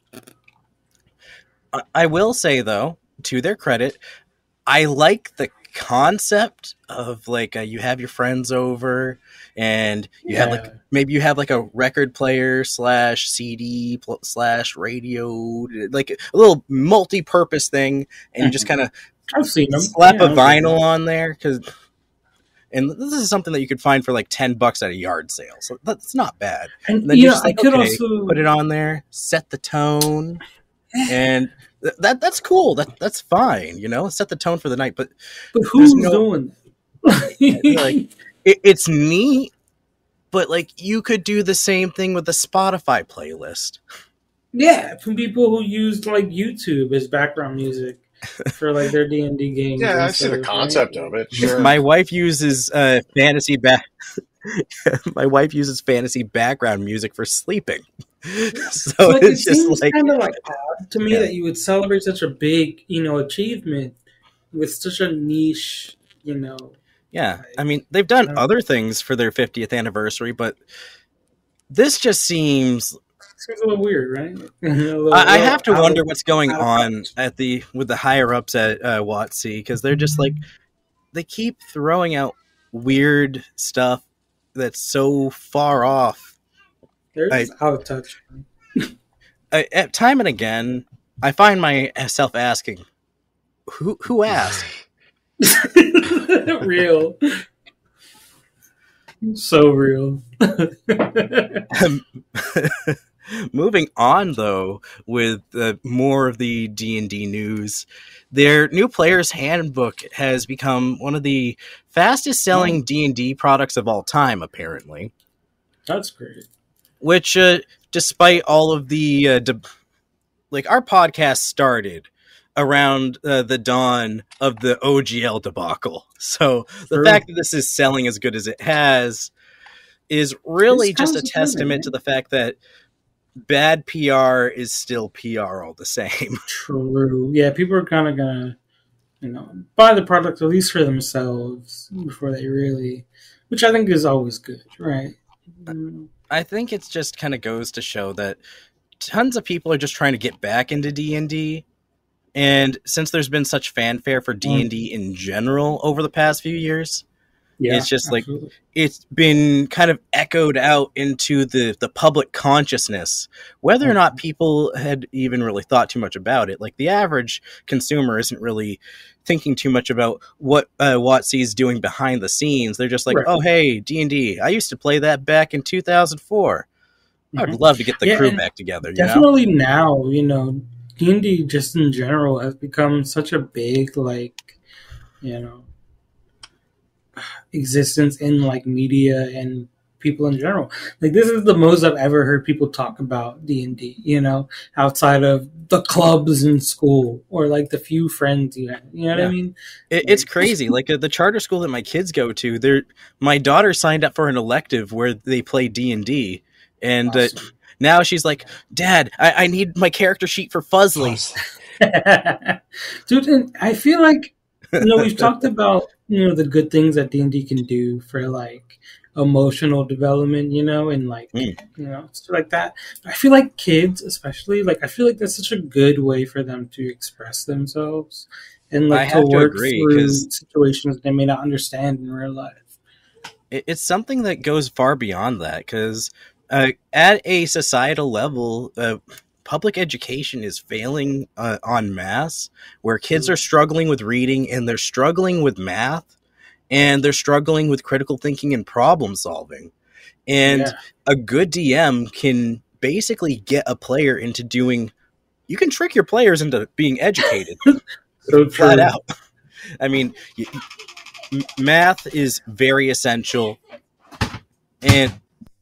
I- I will say, though, to their credit, I like the concept of like uh, you have your friends over and you have like Yeah. maybe you have like a record player slash C D pl- slash radio, like a little multi-purpose thing, and you just kind of I've seen them. slap Yeah, a I've seen vinyl them. on there, because and this is something that you could find for like ten bucks at a yard sale, so that's not bad. And, And then you you're know, just I like, could okay, also put it on there, set the tone, and th- that that's cool. That that's fine, you know. Set the tone for the night, but But who's no- doing that? like it, it's neat, but like you could do the same thing with the Spotify playlist. Yeah, from people who used like YouTube as background music for like their D and D games. Yeah, and I see the stuff, concept right? of it. Sure. My wife uses uh, fantasy back. My wife uses fantasy background music for sleeping. So, So like, it's it just seems like kind of like odd to me Yeah. that you would celebrate such a big, you know, achievement with such a niche, you know. yeah. I mean, they've done I don't- other things for their fiftieth anniversary, but this just seems. Seems a little weird, right? A little- I, I little have to out wonder of- what's going out of on touch. at the with the higher ups at uh, WotC, because they're just like they keep throwing out weird stuff that's so far off. They're I- just out of touch. I, at time and again, I find myself asking, "Who who asked?" Real. So real. Moving on, though, with uh, more of the D and D news, their new player's handbook has become one of the fastest selling D and D products of all time, apparently. That's great. Which, uh, despite all of the, uh, de- like, our podcast started around uh, the dawn of the O G L debacle. So the True. fact that this is selling as good as it has is really This just a comes testament together, to the fact that bad P R is still P R all the same. True. Yeah, people are kind of gonna, you know, buy the product at least for themselves before they really, which I think is always good, right? Mm, I think it just kind of goes to show that tons of people are just trying to get back into D and D. And since there's been such fanfare for D and D in general over the past few years, yeah, it's just absolutely. like it's been kind of echoed out into the, the public consciousness, whether or not people had even really thought too much about it. Like the average consumer isn't really thinking too much about what uh, WotC is doing behind the scenes. They're just like, Right. oh, hey, D and D, I used to play that back in two thousand four. I'd Mhm. love to get the Yeah, crew and back together, you know? Definitely now, you know, D and D just in general has become such a big, like, you know, existence in like media and people in general. Like this is the most I've ever heard people talk about D and D, you know, outside of the clubs in school or like the few friends you have. You know what Yeah. I mean? It, it's crazy. Like uh, the charter school that my kids go to, they're my daughter signed up for an elective where they play D and D, and uh, Awesome. now she's like, "Dad, I, I need my character sheet for Fuzzly." Dude, and I feel like, you know, we've talked about, you know, the good things that D and D can do for like emotional development, you know, and like, Mm. you know, stuff like that. I feel like kids, especially, like, I feel like that's such a good way for them to express themselves and I like to have to work agree, through 'cause- situations they may not understand in real life. It, it's something that goes far beyond that because uh, at a societal level, uh, public education is failing uh, en masse, where kids are struggling with reading and they're struggling with math and they're struggling with critical thinking and problem solving. And Yeah. a good D M can basically get a player into doing. You can trick your players into being educated, So flat true. out. I mean, y- m- math is very essential, and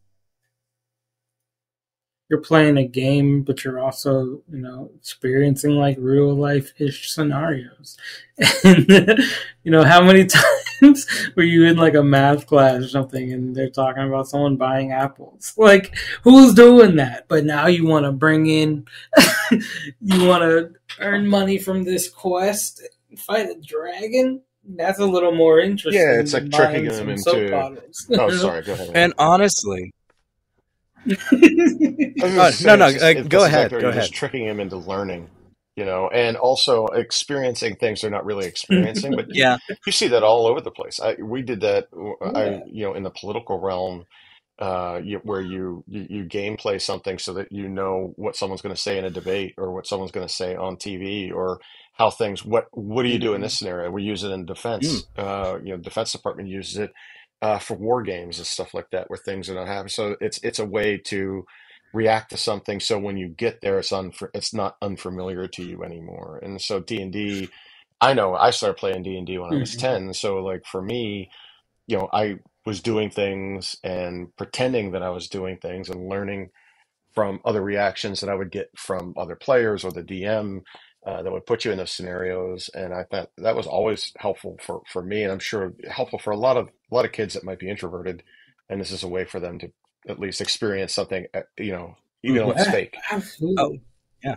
You're playing a game, but you're also, you know, experiencing like real life ish scenarios. And, you know, how many times were you in like a math class or something and they're talking about someone buying apples? Like, who's doing that? But now you want to bring in, you want to earn money from this quest, fight a dragon? That's a little more interesting. Yeah, it's than like tricking buying them some into- soap bottles. Oh, sorry. Go ahead. and honestly, I was Uh, gonna say, no, no, it's just- uh, it's go just ahead, like they're go just ahead. tricking him into learning, you know, and also experiencing things they're not really experiencing. But you, Yeah, you see that all over the place. I, we did that. I, Yeah. you know, in the political realm, uh, you, where you, you you gameplay something so that you know what someone's going to say in a debate or what someone's going to say on T V or how things. What what do you do in this scenario? We use it in defense. Uh, you know, Defense Department uses it uh, for war games and stuff like that, where things are not happening. So it's it's a way to react to something. So when you get there, it's unf- it's not unfamiliar to you anymore. And so D and D, I know I started playing D and D when I was Mhm. ten. So like for me, you know, I was doing things and pretending that I was doing things and learning from other reactions that I would get from other players or the D M uh, that would put you in those scenarios. And I thought that was always helpful for, for me, and I'm sure helpful for a lot of a lot of kids that might be introverted. And this is a way for them to at least experience something, uh, you know, even though Mhm. it's fake. Absolutely. Oh, yeah.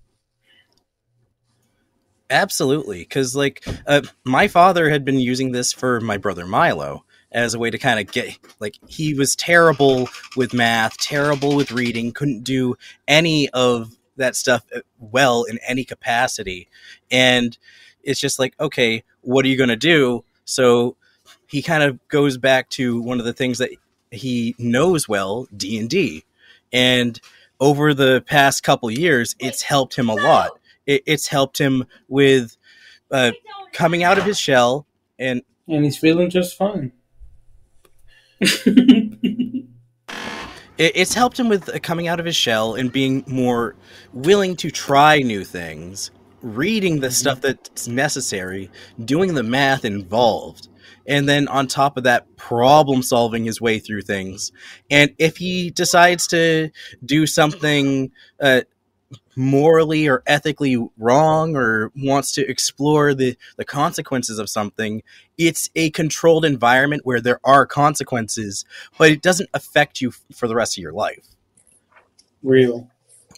Absolutely. Because, like, uh, my father had been using this for my brother Milo as a way to kind of get, like, he was terrible with math, terrible with reading, couldn't do any of that stuff well in any capacity. And it's just like, okay, what are you going to do? So he kind of goes back to one of the things that he knows well, D and D. And over the past couple years, it's helped him a lot. It, it's helped him with uh, coming out of his shell, and and he's feeling just fine. it, it's helped him with uh, coming out of his shell and being more willing to try new things, reading the mm-hmm. stuff that's necessary, doing the math involved, and then on top of that, problem solving his way through things. And if he decides to do something uh, morally or ethically wrong, or wants to explore the, the consequences of something, it's a controlled environment where there are consequences, but it doesn't affect you f- for the rest of your life. Real.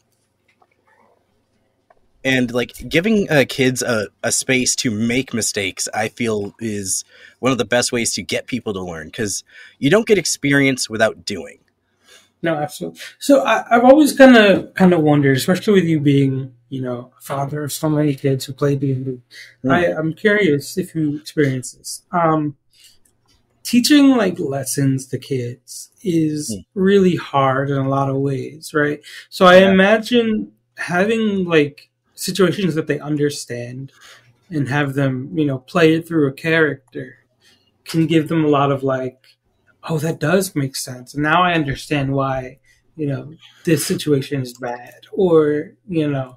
And, like, giving uh, kids a, a space to make mistakes, I feel, is one of the best ways to get people to learn, because you don't get experience without doing. No, absolutely. So I, I've always kind of kind of wondered, especially with you being, you know, a father of so many kids who play D and D. Mm. I, I'm curious if you experience this. Um, teaching, like, lessons to kids is mm. really hard in a lot of ways, right? So I yeah. imagine having, like, situations that they understand and have them, you know, play it through a character can give them a lot of, like, oh, that does make sense. And now I understand why, you know, this situation is bad. Or, you know,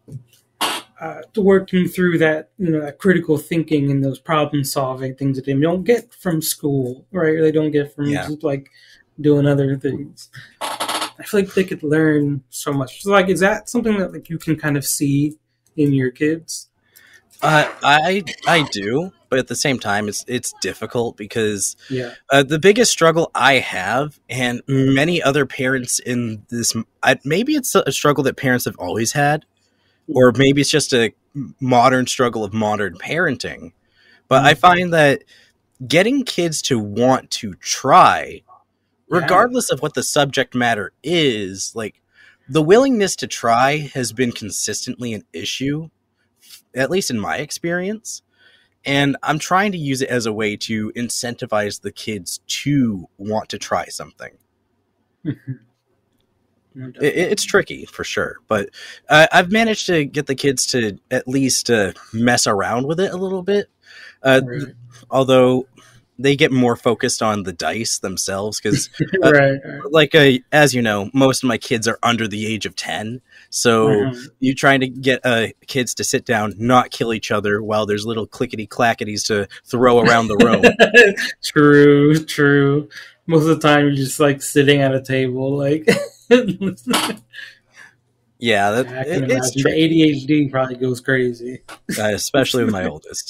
uh, working through that, you know, that critical thinking and those problem solving things that they don't get from school, right? Or they don't get from yeah. just, like, doing other things. I feel like they could learn so much. So, like, is that something that, like, you can kind of see in your kids? Uh, I I do, but at the same time, it's it's difficult because yeah. uh, the biggest struggle I have, and many other parents in this, I, maybe it's a struggle that parents have always had, or maybe it's just a modern struggle of modern parenting. But mm-hmm. I find that getting kids to want to try, regardless yeah. of what the subject matter is, like, the willingness to try has been consistently an issue, at least in my experience. And I'm trying to use it as a way to incentivize the kids to want to try something. Mm-hmm. No, it, it's tricky, for sure. But uh, I've managed to get the kids to at least uh, mess around with it a little bit. Uh, right. Although they get more focused on the dice themselves, because, uh, right, right. like, uh, as you know, most of my kids are under the age of ten. So mm-hmm. you're trying to get uh, kids to sit down, not kill each other, while there's little clickety-clackities to throw around the room. True, true. Most of the time, you're just, like, sitting at a table, like... yeah, that, I can it, it's imagine. The A D H D probably goes crazy. Uh, especially with my oldest.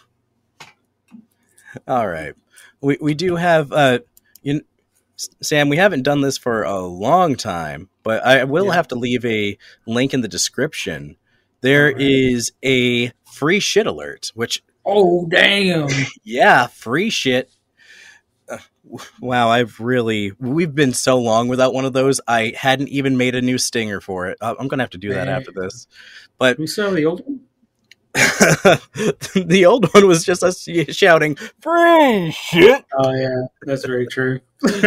All right. We we do have... Uh, you, Sam, we haven't done this for a long time, but I will yeah. have to leave a link in the description. There right. is a free shit alert, which... Oh, damn. yeah, free shit. Uh, wow, I've really... We've been so long without one of those, I hadn't even made a new stinger for it. I'm going to have to do that Man. after this. But we saw the old one? The old one was just us shouting, free shit! Oh, yeah, that's very true.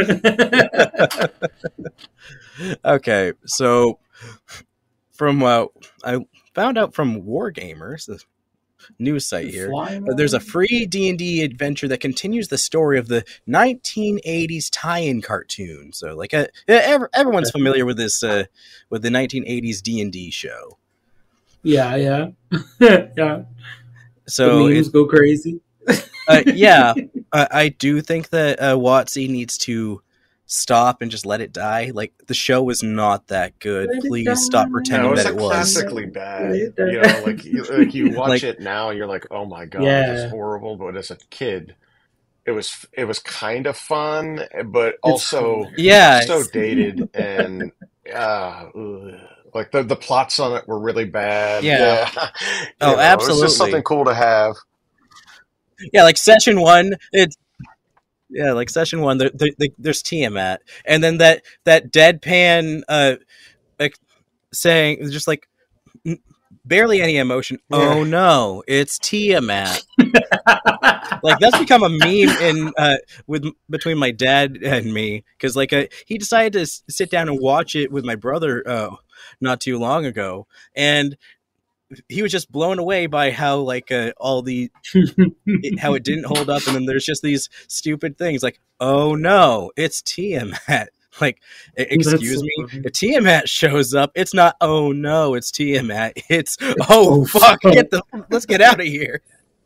Okay, so from uh, I found out from Wargamers, the news site here, that there's a free D and D adventure that continues the story of the nineteen eighties tie-in cartoon. So, like, a, everyone's familiar with this, uh, with the nineteen eighties D and D show. Yeah, yeah, yeah. So the memes it, go crazy. uh, yeah, uh, I do think that uh, WotC needs to stop and just let it die. Like, the show was not that good. Let it Please stop die. pretending No, it's that a it was. classically bad. Let it die. You know, like you, like you watch Like- it now, you're like, oh my god, Yeah. this is horrible. But as a kid, it was it was kind of fun, but also Yeah, so it's- dated and uh, ugh. like the the plots on it were really bad. Yeah. You Oh, know, It's absolutely. just something cool to have. Yeah, like session one, it's yeah, like session one. There, there, there- there's Tiamat, and then that that deadpan, uh, like saying just like n- barely any emotion. Yeah. Oh no, it's Tiamat. Like, that's become a meme in uh with between my dad and me, because like uh, he decided to s- sit down and watch it with my brother uh not too long ago, and he was just blown away by how like uh, all the it, how it didn't hold up, and then there's just these stupid things like, oh no, it's Tiamat. Like, e- excuse so me, funny. if Tiamat shows up, it's not oh no, it's Tiamat. It's oh, oh, fuck, fuck. get the let's get out of here.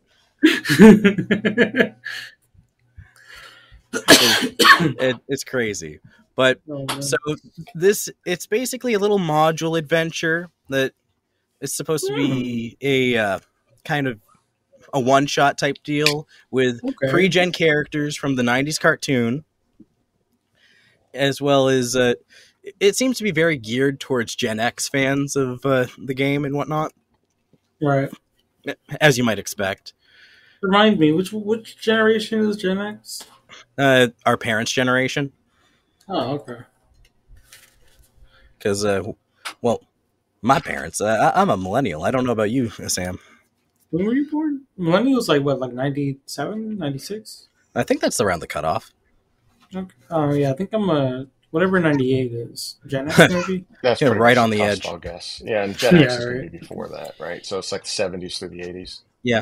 It, it's crazy, but Oh, man. so this it's basically a little module adventure that is supposed to be a uh, kind of a one-shot type deal with Okay. pre-gen characters from the nineties cartoon, as well as uh, it seems to be very geared towards Gen X fans of uh, the game and whatnot, Right. as you might expect. Remind me, which which generation is Gen X? Uh, our parents' generation, Oh, okay. because uh, well, my parents. Uh, I- I'm a millennial. I don't know about you, Sam. When were you born? Millennials, like what, like ninety-seven, ninety-six? I think that's around the cutoff. Okay. Oh, yeah, I think I'm a, whatever ninety-eight is. Gen X, maybe? That's Yeah, pretty right much on the the cusp, edge. I'll guess. Yeah, and Gen X Yeah, is going to right. be before that, right? So it's like the seventies through the eighties. Yeah,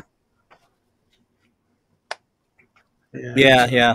Yeah. yeah, yeah.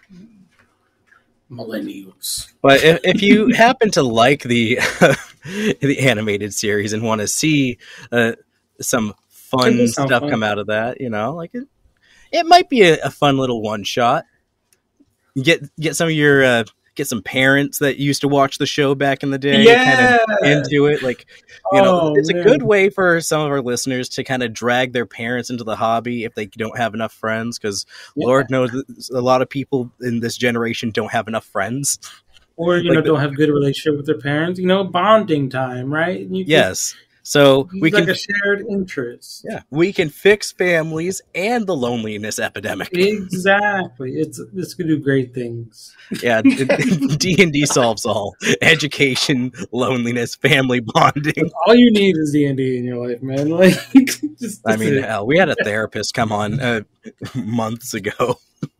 Millennials. But if, if you happen to like the the animated series and want to see uh, some It fun does sound stuff fun. come out of that, you know, like it, it might be a, a fun little one shot. Get get some of your uh, get some parents that used to watch the show back in the day, Yeah! kind of into it. Like, you know, Oh, it's a man. good way for some of our listeners to kind of drag their parents into the hobby if they don't have enough friends, because Yeah. Lord knows that a lot of people in this generation don't have enough friends. Or, you Like know, the- don't have good relationship with their parents. You know, bonding time, right? You can- Yes. So it's we like can a shared interest. yeah, we can fix families and the loneliness epidemic. Exactly. It's it's gonna do great things. Yeah, D and D solves all. Education, loneliness, family bonding. All you need is D and D in your life, man. Like, just, I that's mean, it. hell, we had a therapist come on uh, months ago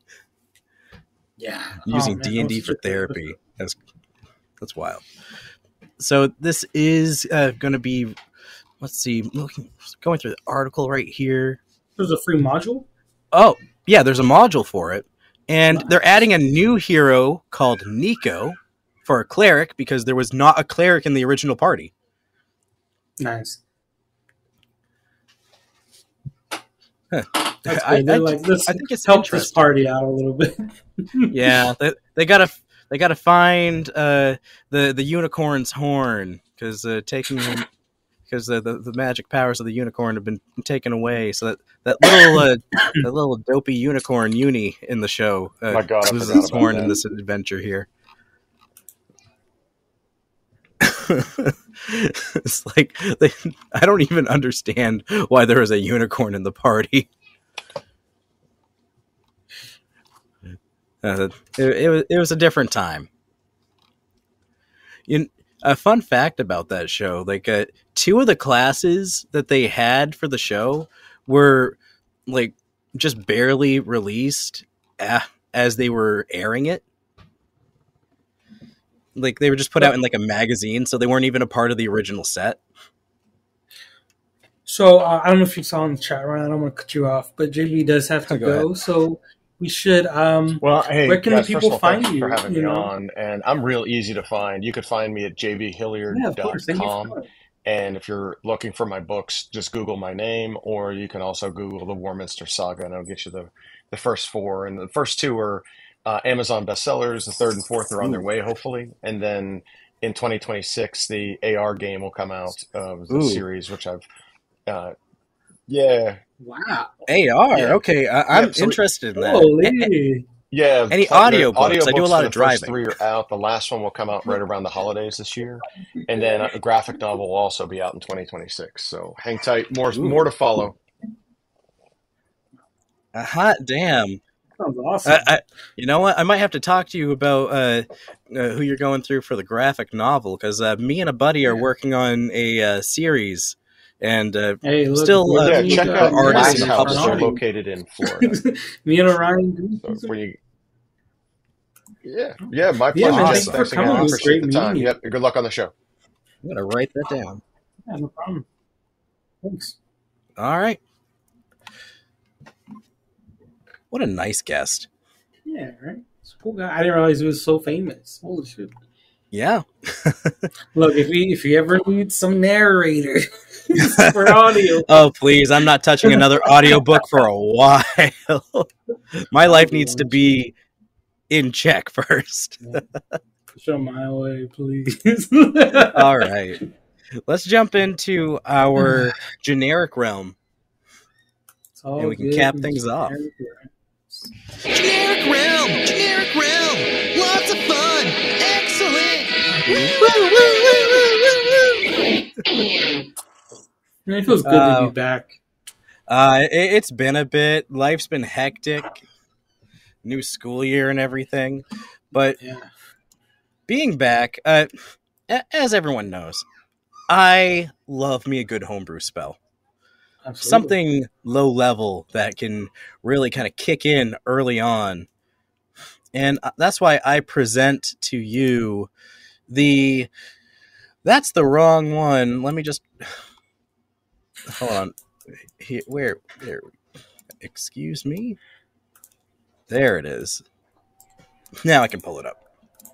Yeah, using Oh, man, D and D that was for such a- therapy. That's that's wild. So this is uh, going to be, let's see, looking, going through the article right here. There's a free module. Oh, yeah, there's a module for it. And Nice. they're adding a new hero called Nico for a cleric, because there was not a cleric in the original party. Nice. Huh. That's I, good. They're I- like, let's I think it's help this interesting. party out a little bit. Yeah, they, they gotta they gotta find uh, the the unicorn's horn, because uh, taking because the, the the magic powers of the unicorn have been taken away. So that that little uh, that little dopey unicorn Uni in the show uh, My God, I loses forgot its about horn that. in this adventure here. It's like they, I don't even understand why there is a unicorn in the party. Uh, it, it was it was a different time. You, a fun fact about that show: like uh, two of the classes that they had for the show were like just barely released a- as they were airing it. Like they were just put out in like a magazine, so they weren't even a part of the original set. So uh, I don't know if you saw in the chat, Ryan. I don't want to cut you off, but J V does have to Oh, go go. So we should. Um, Well, hey, Where can guys, the first people of all, thanks find you, for having you me know? on. And I'm real easy to find. You could find me at j v hilliard yeah, of dot course. Thank you for com. coming. And if you're looking for my books, just Google my name, or you can also Google the Warminster Saga, and it'll get you the, the first four. And the first two are uh, Amazon bestsellers. The third and fourth are on their Ooh. way, hopefully. And then in twenty twenty-six, the A R game will come out of the Ooh. series, which I've, uh, yeah. Wow. A R, Yeah. okay. I, I'm Yeah, so we- interested in that. Holy. Yeah. Any pl- the audiobooks? I do a audiobooks lot for of the first driving. three are out. The last one will come out right around the holidays this year. And then a graphic novel will also be out in twenty twenty-six. So hang tight. More, Ooh. more to follow. A hot damn. Sounds awesome. I, I, you know what? I might have to talk to you about uh, uh, who you're going through for the graphic novel, because uh, me and a buddy are working on a uh, series, and uh, Hey, look, still uh, Yeah, you check got out artists Glass and Yandere House. They're publishing. located in Florida. Me and Orion. So when you, yeah, yeah, my Yeah, pleasure, man, Jim. thanks for Thanks again. coming. I It was appreciate great the time. meeting you. Yep. Good luck on the show. I'm gonna write that down. Yeah, no problem. Thanks. All right. What a nice guest. Yeah, right. It's a cool guy. I didn't realize he was so famous. Holy shit. Yeah. Look, if you if you ever need some narrator for audio, Oh, please. I'm not touching another audiobook for a while. My life needs to be in check first. show my way, please. All right. Let's jump into our generic realm. It's all And we can good cap and things off. generic. Generic realm, generic realm, lots of fun, excellent. Woo, woo, woo, woo, woo, woo. And it feels good Uh, to be back. Uh, it, it's been a bit. Life's been hectic. New school year and everything. But Yeah. being back, uh, a- as everyone knows, I love me a good homebrew spell. Absolutely. Something low level that can really kind of kick in early on. And that's why I present to you the... That's the wrong one. Let me just... Hold on. Here, where? There. Excuse me? There it is. Now I can pull it up.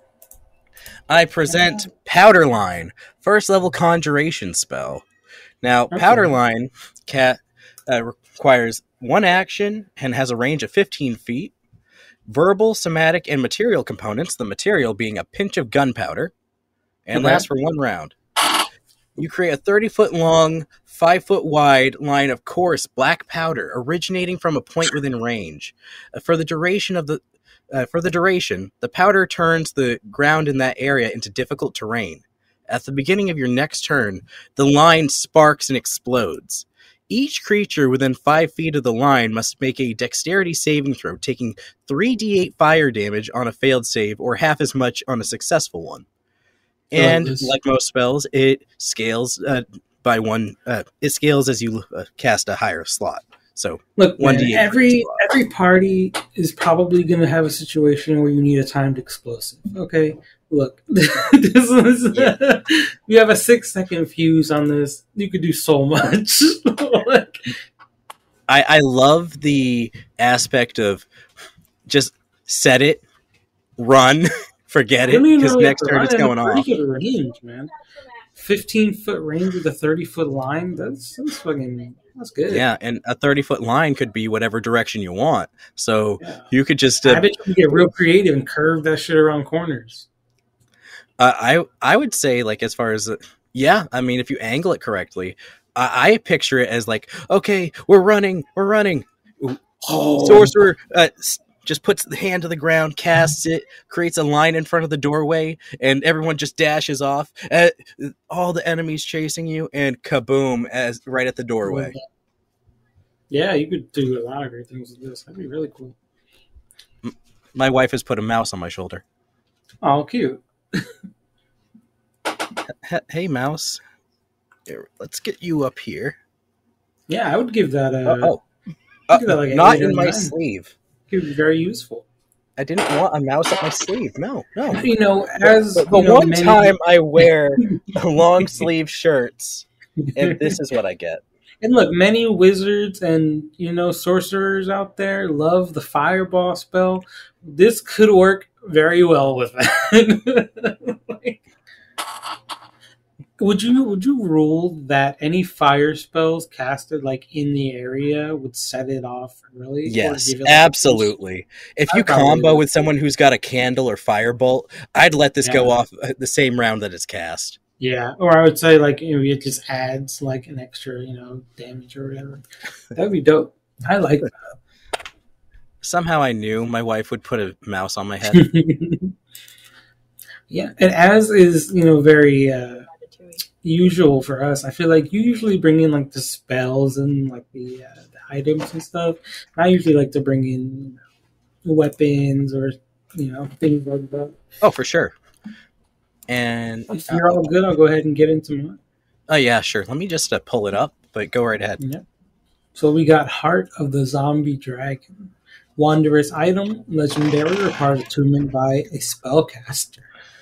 I present Powder Line, first level conjuration spell. Now, Okay. Powder Line cat, uh, requires one action and has a range of fifteen feet. Verbal, somatic, and material components, the material being a pinch of gunpowder, and Okay. lasts for one round. You create a thirty-foot long, five-foot wide line of coarse black powder originating from a point within range. Uh, for the duration of the uh, for the duration, the powder turns the ground in that area into difficult terrain. At the beginning of your next turn, the line sparks and explodes. Each creature within five feet of the line must make a dexterity saving throw, taking three d eight fire damage on a failed save, or half as much on a successful one. And this- like most spells, it scales uh, by one. Uh, it scales as you uh, cast a higher slot. So Look, one man, d eight every slot. every party is probably going to have a situation where you need a timed explosive. Okay, look, this is, you have a six second fuse on this. You could do so much. Like, I, I love the aspect of just set it, run, forget I it, don't even because really have next to turn run it's in a going pretty off. good range, man. Fifteen foot range with a thirty foot line. That's that's fucking. That's good. Yeah, and a thirty-foot line could be whatever direction you want. So Yeah. you could just... I Uh, bet you can get real creative and curve that shit around corners. uh, I I would say, like, as far as... Uh, yeah, I mean, if you angle it correctly, I, I picture it as like, okay, we're running, we're running. Oh, Sorcerer uh, s- just puts the hand to the ground, casts it, creates a line in front of the doorway, and everyone just dashes off. Uh, all the enemies chasing you, and kaboom, as right at the doorway. yeah, you could do a lot of great things with this. That'd be really cool. My wife has put a mouse on my shoulder. Oh, cute. H- hey, mouse. Here, let's get you up here. Yeah, I would give that a. oh, oh. I'd give that like Uh, an not eight or in my nine. sleeve. Could be very useful. I didn't want a mouse up my sleeve. No, no. You know, as The, the you know, one many- time I wear long sleeve shirts, and this is what I get. And look, many wizards and you know sorcerers out there love the fireball spell. This could work very well with that. Like, Would you would you rule that any fire spells casted like in the area would set it off early? Yes, or give it, like, absolutely. If you combo with someone who's got a candle or firebolt, I'd let this yeah. go off the same round that it's cast. Yeah, or I would say like maybe it just adds like an extra, you know, damage or whatever. That'd be dope. I like that. Somehow I knew my wife would put a mouse on my head. Yeah, and as is, you know, very uh, usual for us, I feel like you usually bring in like the spells and like the, uh, the items and stuff. I usually like to bring in, you know, weapons or, you know, things like that. Oh, for sure. And if you're uh, all good, I'll go ahead and get into mine. Oh yeah, sure. Let me just uh, pull it up, but go right ahead. Yeah. So we got Heart of the Zombie Dragon. Wondrous item, legendary, requires attunement by a spellcaster.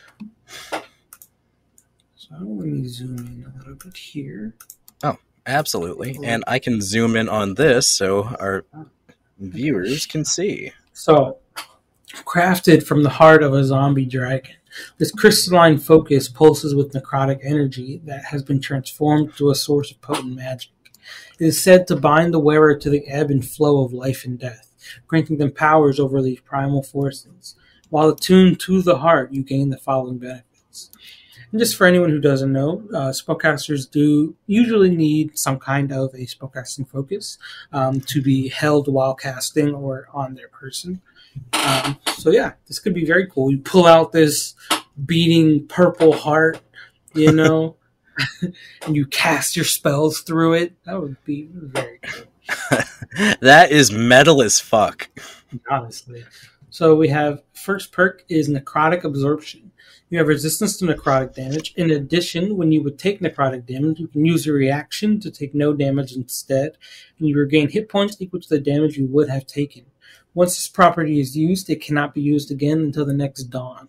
So let me zoom in a little bit here. Oh, absolutely. And I can zoom in on this so our viewers can see. So, crafted from the heart of a zombie dragon, this crystalline focus pulses with necrotic energy that has been transformed to a source of potent magic. It is said to bind the wearer to the ebb and flow of life and death, granting them powers over these primal forces. While attuned to the heart, you gain the following benefits. And just for anyone who doesn't know, uh, spellcasters do usually need some kind of a spellcasting focus um, to be held while casting or on their person. Um, so yeah, this could be very cool. You pull out this beating purple heart, you know, and you cast your spells through it. That would be very cool. That is metal as fuck. Honestly. So we have, first perk is Necrotic Absorption. You have resistance to necrotic damage. In addition, when you would take necrotic damage, you can use your reaction to take no damage instead, and you regain hit points equal to the damage you would have taken. Once this property is used, it cannot be used again until the next dawn.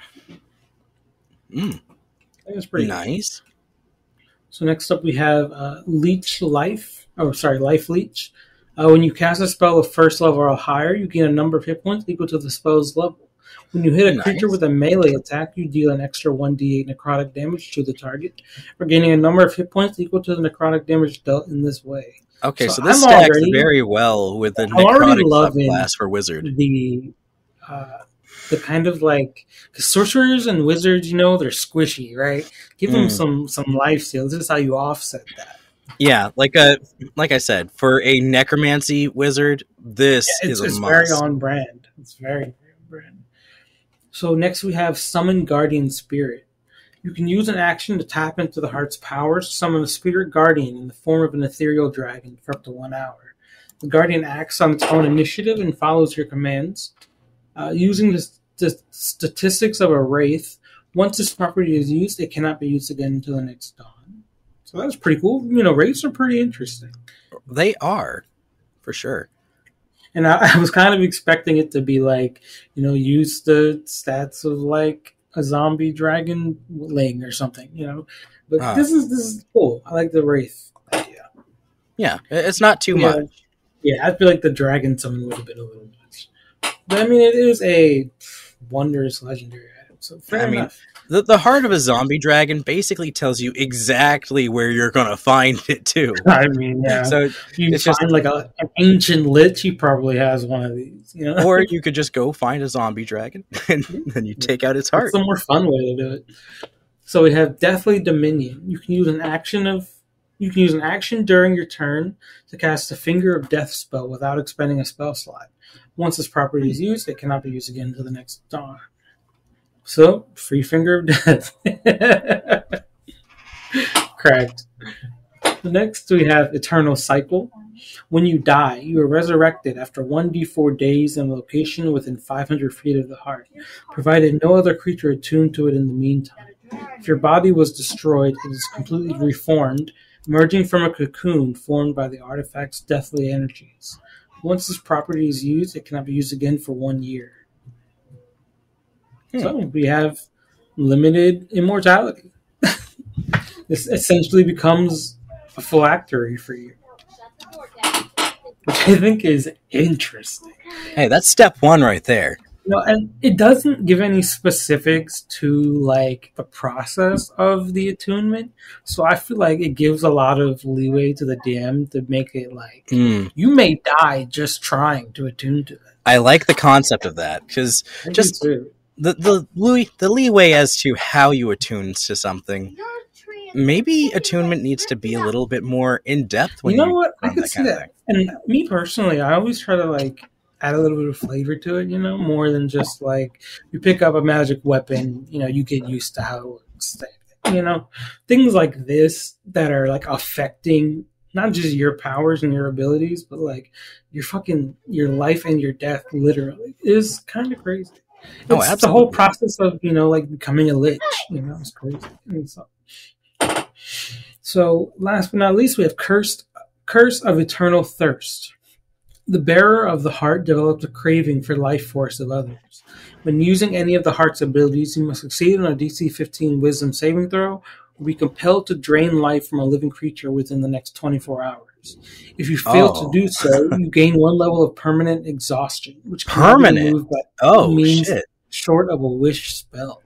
Mm. That's pretty nice. Good. So next up we have uh, Leech Life. Oh, sorry, Life Leech. Uh, when you cast a spell of first level or higher, you gain a number of hit points equal to the spell's level. When you hit a nice. creature with a melee attack, you deal an extra one d eight necrotic damage to the target, regaining a number of hit points equal to the necrotic damage dealt in this way. Okay, so, so this I'm stacks already, very well with the I'm necrotic subclass for wizard. The uh, the kind of like, because sorcerers and wizards, you know, they're squishy, right? Give mm. them some some life steal. This is how you offset that. Yeah, like a like I said, for a necromancy wizard, this yeah, it's, is a it's must. very on brand. It's very, very on brand. So next we have Summon Guardian Spirit. You can use an action to tap into the heart's powers to summon a spirit guardian in the form of an ethereal dragon for up to one hour. The guardian acts on its own initiative and follows your commands. Uh, using the, the statistics of a wraith, once this property is used, it cannot be used again until the next dawn. So that's pretty cool. You know, wraiths are pretty interesting. They are, for sure. And I, I was kind of expecting it to be like, you know, use the stats of like a zombie dragon ling or something, you know. But uh, this is this is cool. I like the wraith idea. Yeah, it's not too yeah, much. Yeah, I feel like the dragon summon would have been a little much. But I mean, it is a wondrous legendary item, so fair I enough. Mean, the the heart of a zombie dragon basically tells you exactly where you're gonna find it too. I mean, yeah. So you it's find just like a, an ancient lich, he probably has one of these. You know? Or you could just go find a zombie dragon and then you take out its heart. It's a more fun way to do it. So we have Deathly Dominion. You can use an action of you can use an action during your turn to cast a Finger of Death spell without expending a spell slot. Once this property is used, it cannot be used again until the next dawn. So, free Finger of Death. Correct. Next, we have Eternal Cycle. When you die, you are resurrected after one d four days in a location within five hundred feet of the heart, provided no other creature attuned to it in the meantime. If your body was destroyed, it is completely reformed, emerging from a cocoon formed by the artifact's deathly energies. Once this property is used, it cannot be used again for one year. Hmm. So we have limited immortality. This essentially becomes a phylactery for you, which I think is interesting. Hey, that's step one right there. No, and it doesn't give any specifics to like the process of the attunement. So I feel like it gives a lot of leeway to the D M to make it like Mm. you may die just trying to attune to it. I like the concept of that because I do just too. the the lee- the leeway as to how you attune to something. Maybe attunement needs to be a little bit more in depth when You you, know what? I run can that see kind of that. thing. And me personally, I always try to like add a little bit of flavor to it, you know, more than just like you pick up a magic weapon, you know, you get used to how it works. You know, things like this that are like affecting not just your powers and your abilities, but like your fucking your life and your death literally is kind of crazy. It's Oh, the absolutely. whole process of, you know, like becoming a lich, you know, it's crazy. And so, so last but not least, we have cursed curse of eternal thirst. The bearer of the heart develops a craving for life force of others. When using any of the heart's abilities, you must succeed on a D C fifteen wisdom saving throw or be compelled to drain life from a living creature within the next twenty-four hours. If you fail Oh. to do so, you gain one level of permanent exhaustion, which can be Permanent? removed by Oh, means shit. short of a wish spell.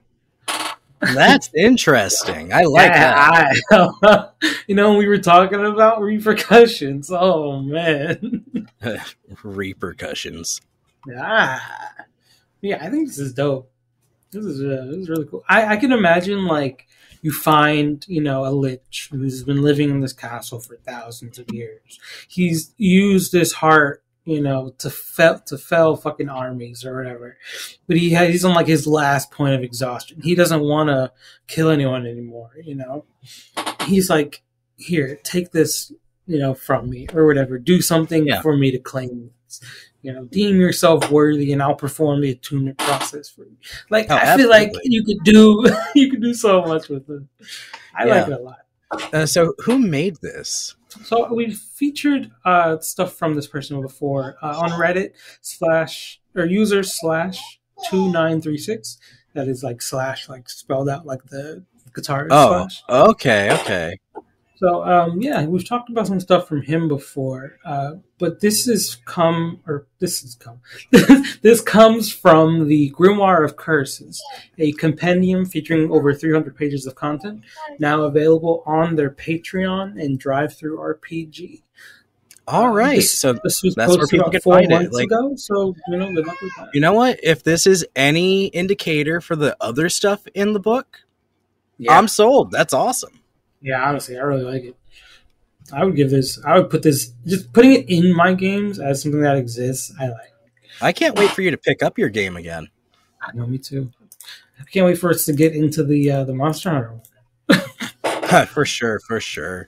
That's interesting. I like yeah, I, you know, we were talking about repercussions. Oh, man. that. Repercussions. Ah. Yeah, I think this is dope. This is uh, this is really cool. I, I can imagine like you find, you know, a lich who's been living in this castle for thousands of years. He's used his heart, you know, to fell to fell fucking armies or whatever. But he has, he's on like his last point of exhaustion. He doesn't want to kill anyone anymore, you know. He's like, here, take this, you know, from me or whatever. Do something Yeah. for me to claim this. You know, deem yourself worthy, and I'll perform the attunement process for you. Like, Oh, I feel like absolutely. you could do, you could do so much with it. I Yeah. like it a lot. Uh, so who made this? So we've featured uh, stuff from this person before uh, on Reddit slash or user slash two nine three six. That is like slash like spelled out like the guitar Oh, slash. okay, okay. So um, yeah, we've talked about some stuff from him before, uh, but this is come or this is come. This comes from the Grimoire of Curses, a compendium featuring over three hundred pages of content, now available on their Patreon and Drive-Thru R P G. All right. This, so this was that's where posted people about can four find it. months Like, ago, so you know, good luck with that. you know what? If this is any indicator for the other stuff in the book, Yeah, I'm sold. That's awesome. yeah, honestly, I really like it. I would give this. I would put this. Just putting it in my games as something that exists. I like. I can't wait for you to pick up your game again. I know, me too. I can't wait for us to get into the uh, the Monster Hunter one. For sure, for sure.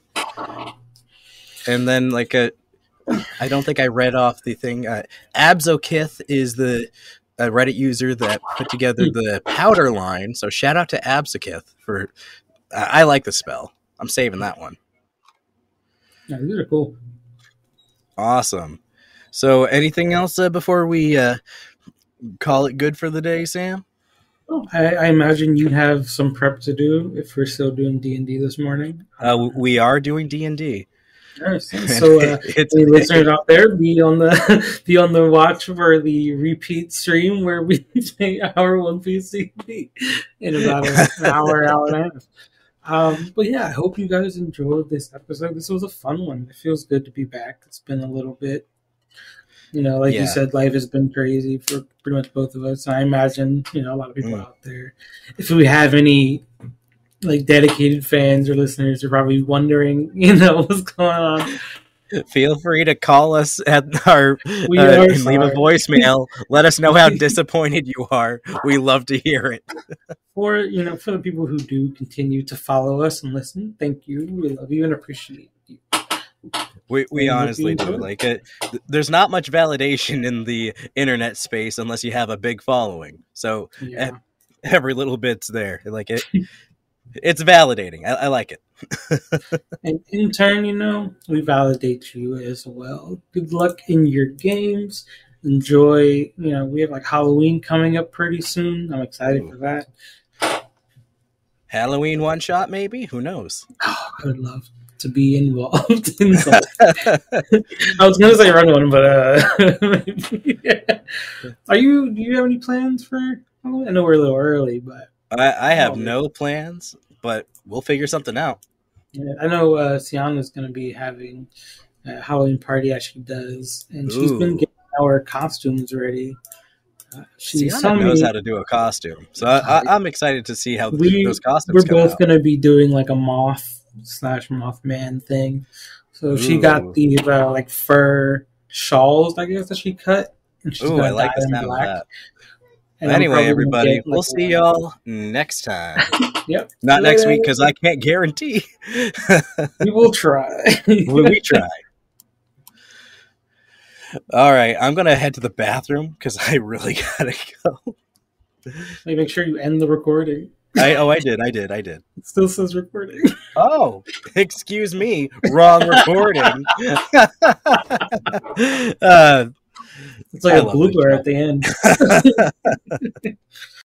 And then, like, a, I don't think I read off the thing. Uh, Abzokith is the uh, Reddit user that put together the powder line. So shout out to Abzokith for. Uh, I like the spell. I'm saving that one. Yeah, these are cool. Awesome. So, anything else uh, before we uh, call it good for the day, Sam? Oh, I, I imagine you'd have some prep to do if we're still doing D and D this morning. Uh, we are doing D and D. Nice. So, uh, It's- any listeners out there, be on the be on the watch for the repeat stream where we play our One Piece D and D in about an hour, hour and a half. Um, but yeah, I hope you guys enjoyed this episode. This was a fun one. It feels good to be back. It's been a little bit, you know, like Yeah. you said, life has been crazy for pretty much both of us. I imagine, you know, a lot of people Mm. out there, if we have any like dedicated fans or listeners, are probably wondering, you know, what's going on. Feel free to call us at our We uh, are and leave a sorry. voicemail. Let us know how disappointed you are. We love to hear it. For, you know, for the people who do continue to follow us and listen, thank you. We love you and appreciate you. We we I hope honestly you do. enjoyed. Like it. th- There's not much validation in the internet space unless you have a big following. So Yeah. e- every little bit's there. Like it. It's validating. I, I like it. And in turn, you know, we validate you as well. Good luck in your games. Enjoy, you know, we have like Halloween coming up pretty soon. I'm excited Ooh. for that. Halloween one shot, maybe? Who knows? Oh, I would love. to be involved in something. I was gonna say run one, but uh, yeah. Are you? Do you have any plans for? I know we're a little early, but I, I have oh, no plans, but we'll figure something out. Yeah, I know uh, Sienna's going to be having a Halloween party as she does, and she's Ooh. been getting our costumes ready. Uh, she Sienna knows how to do a costume, so I, I, I'm excited to see how we, those costumes We're come both out. going to be doing like a moth slash Mothman thing. So Ooh. she got these uh, like fur shawls, I guess, that she cut. And she's Ooh, I like the sound of that. And anyway, everybody, get, like, we'll see y'all next time. Yep. Not Later. next week because I can't guarantee. We will try. we, we try. All right, I'm gonna head to the bathroom because I really gotta go. Like, make sure you end the recording. I oh, I did, I did, I did. It still says recording. Oh, excuse me, wrong recording. uh, It's like I a blooper at the end.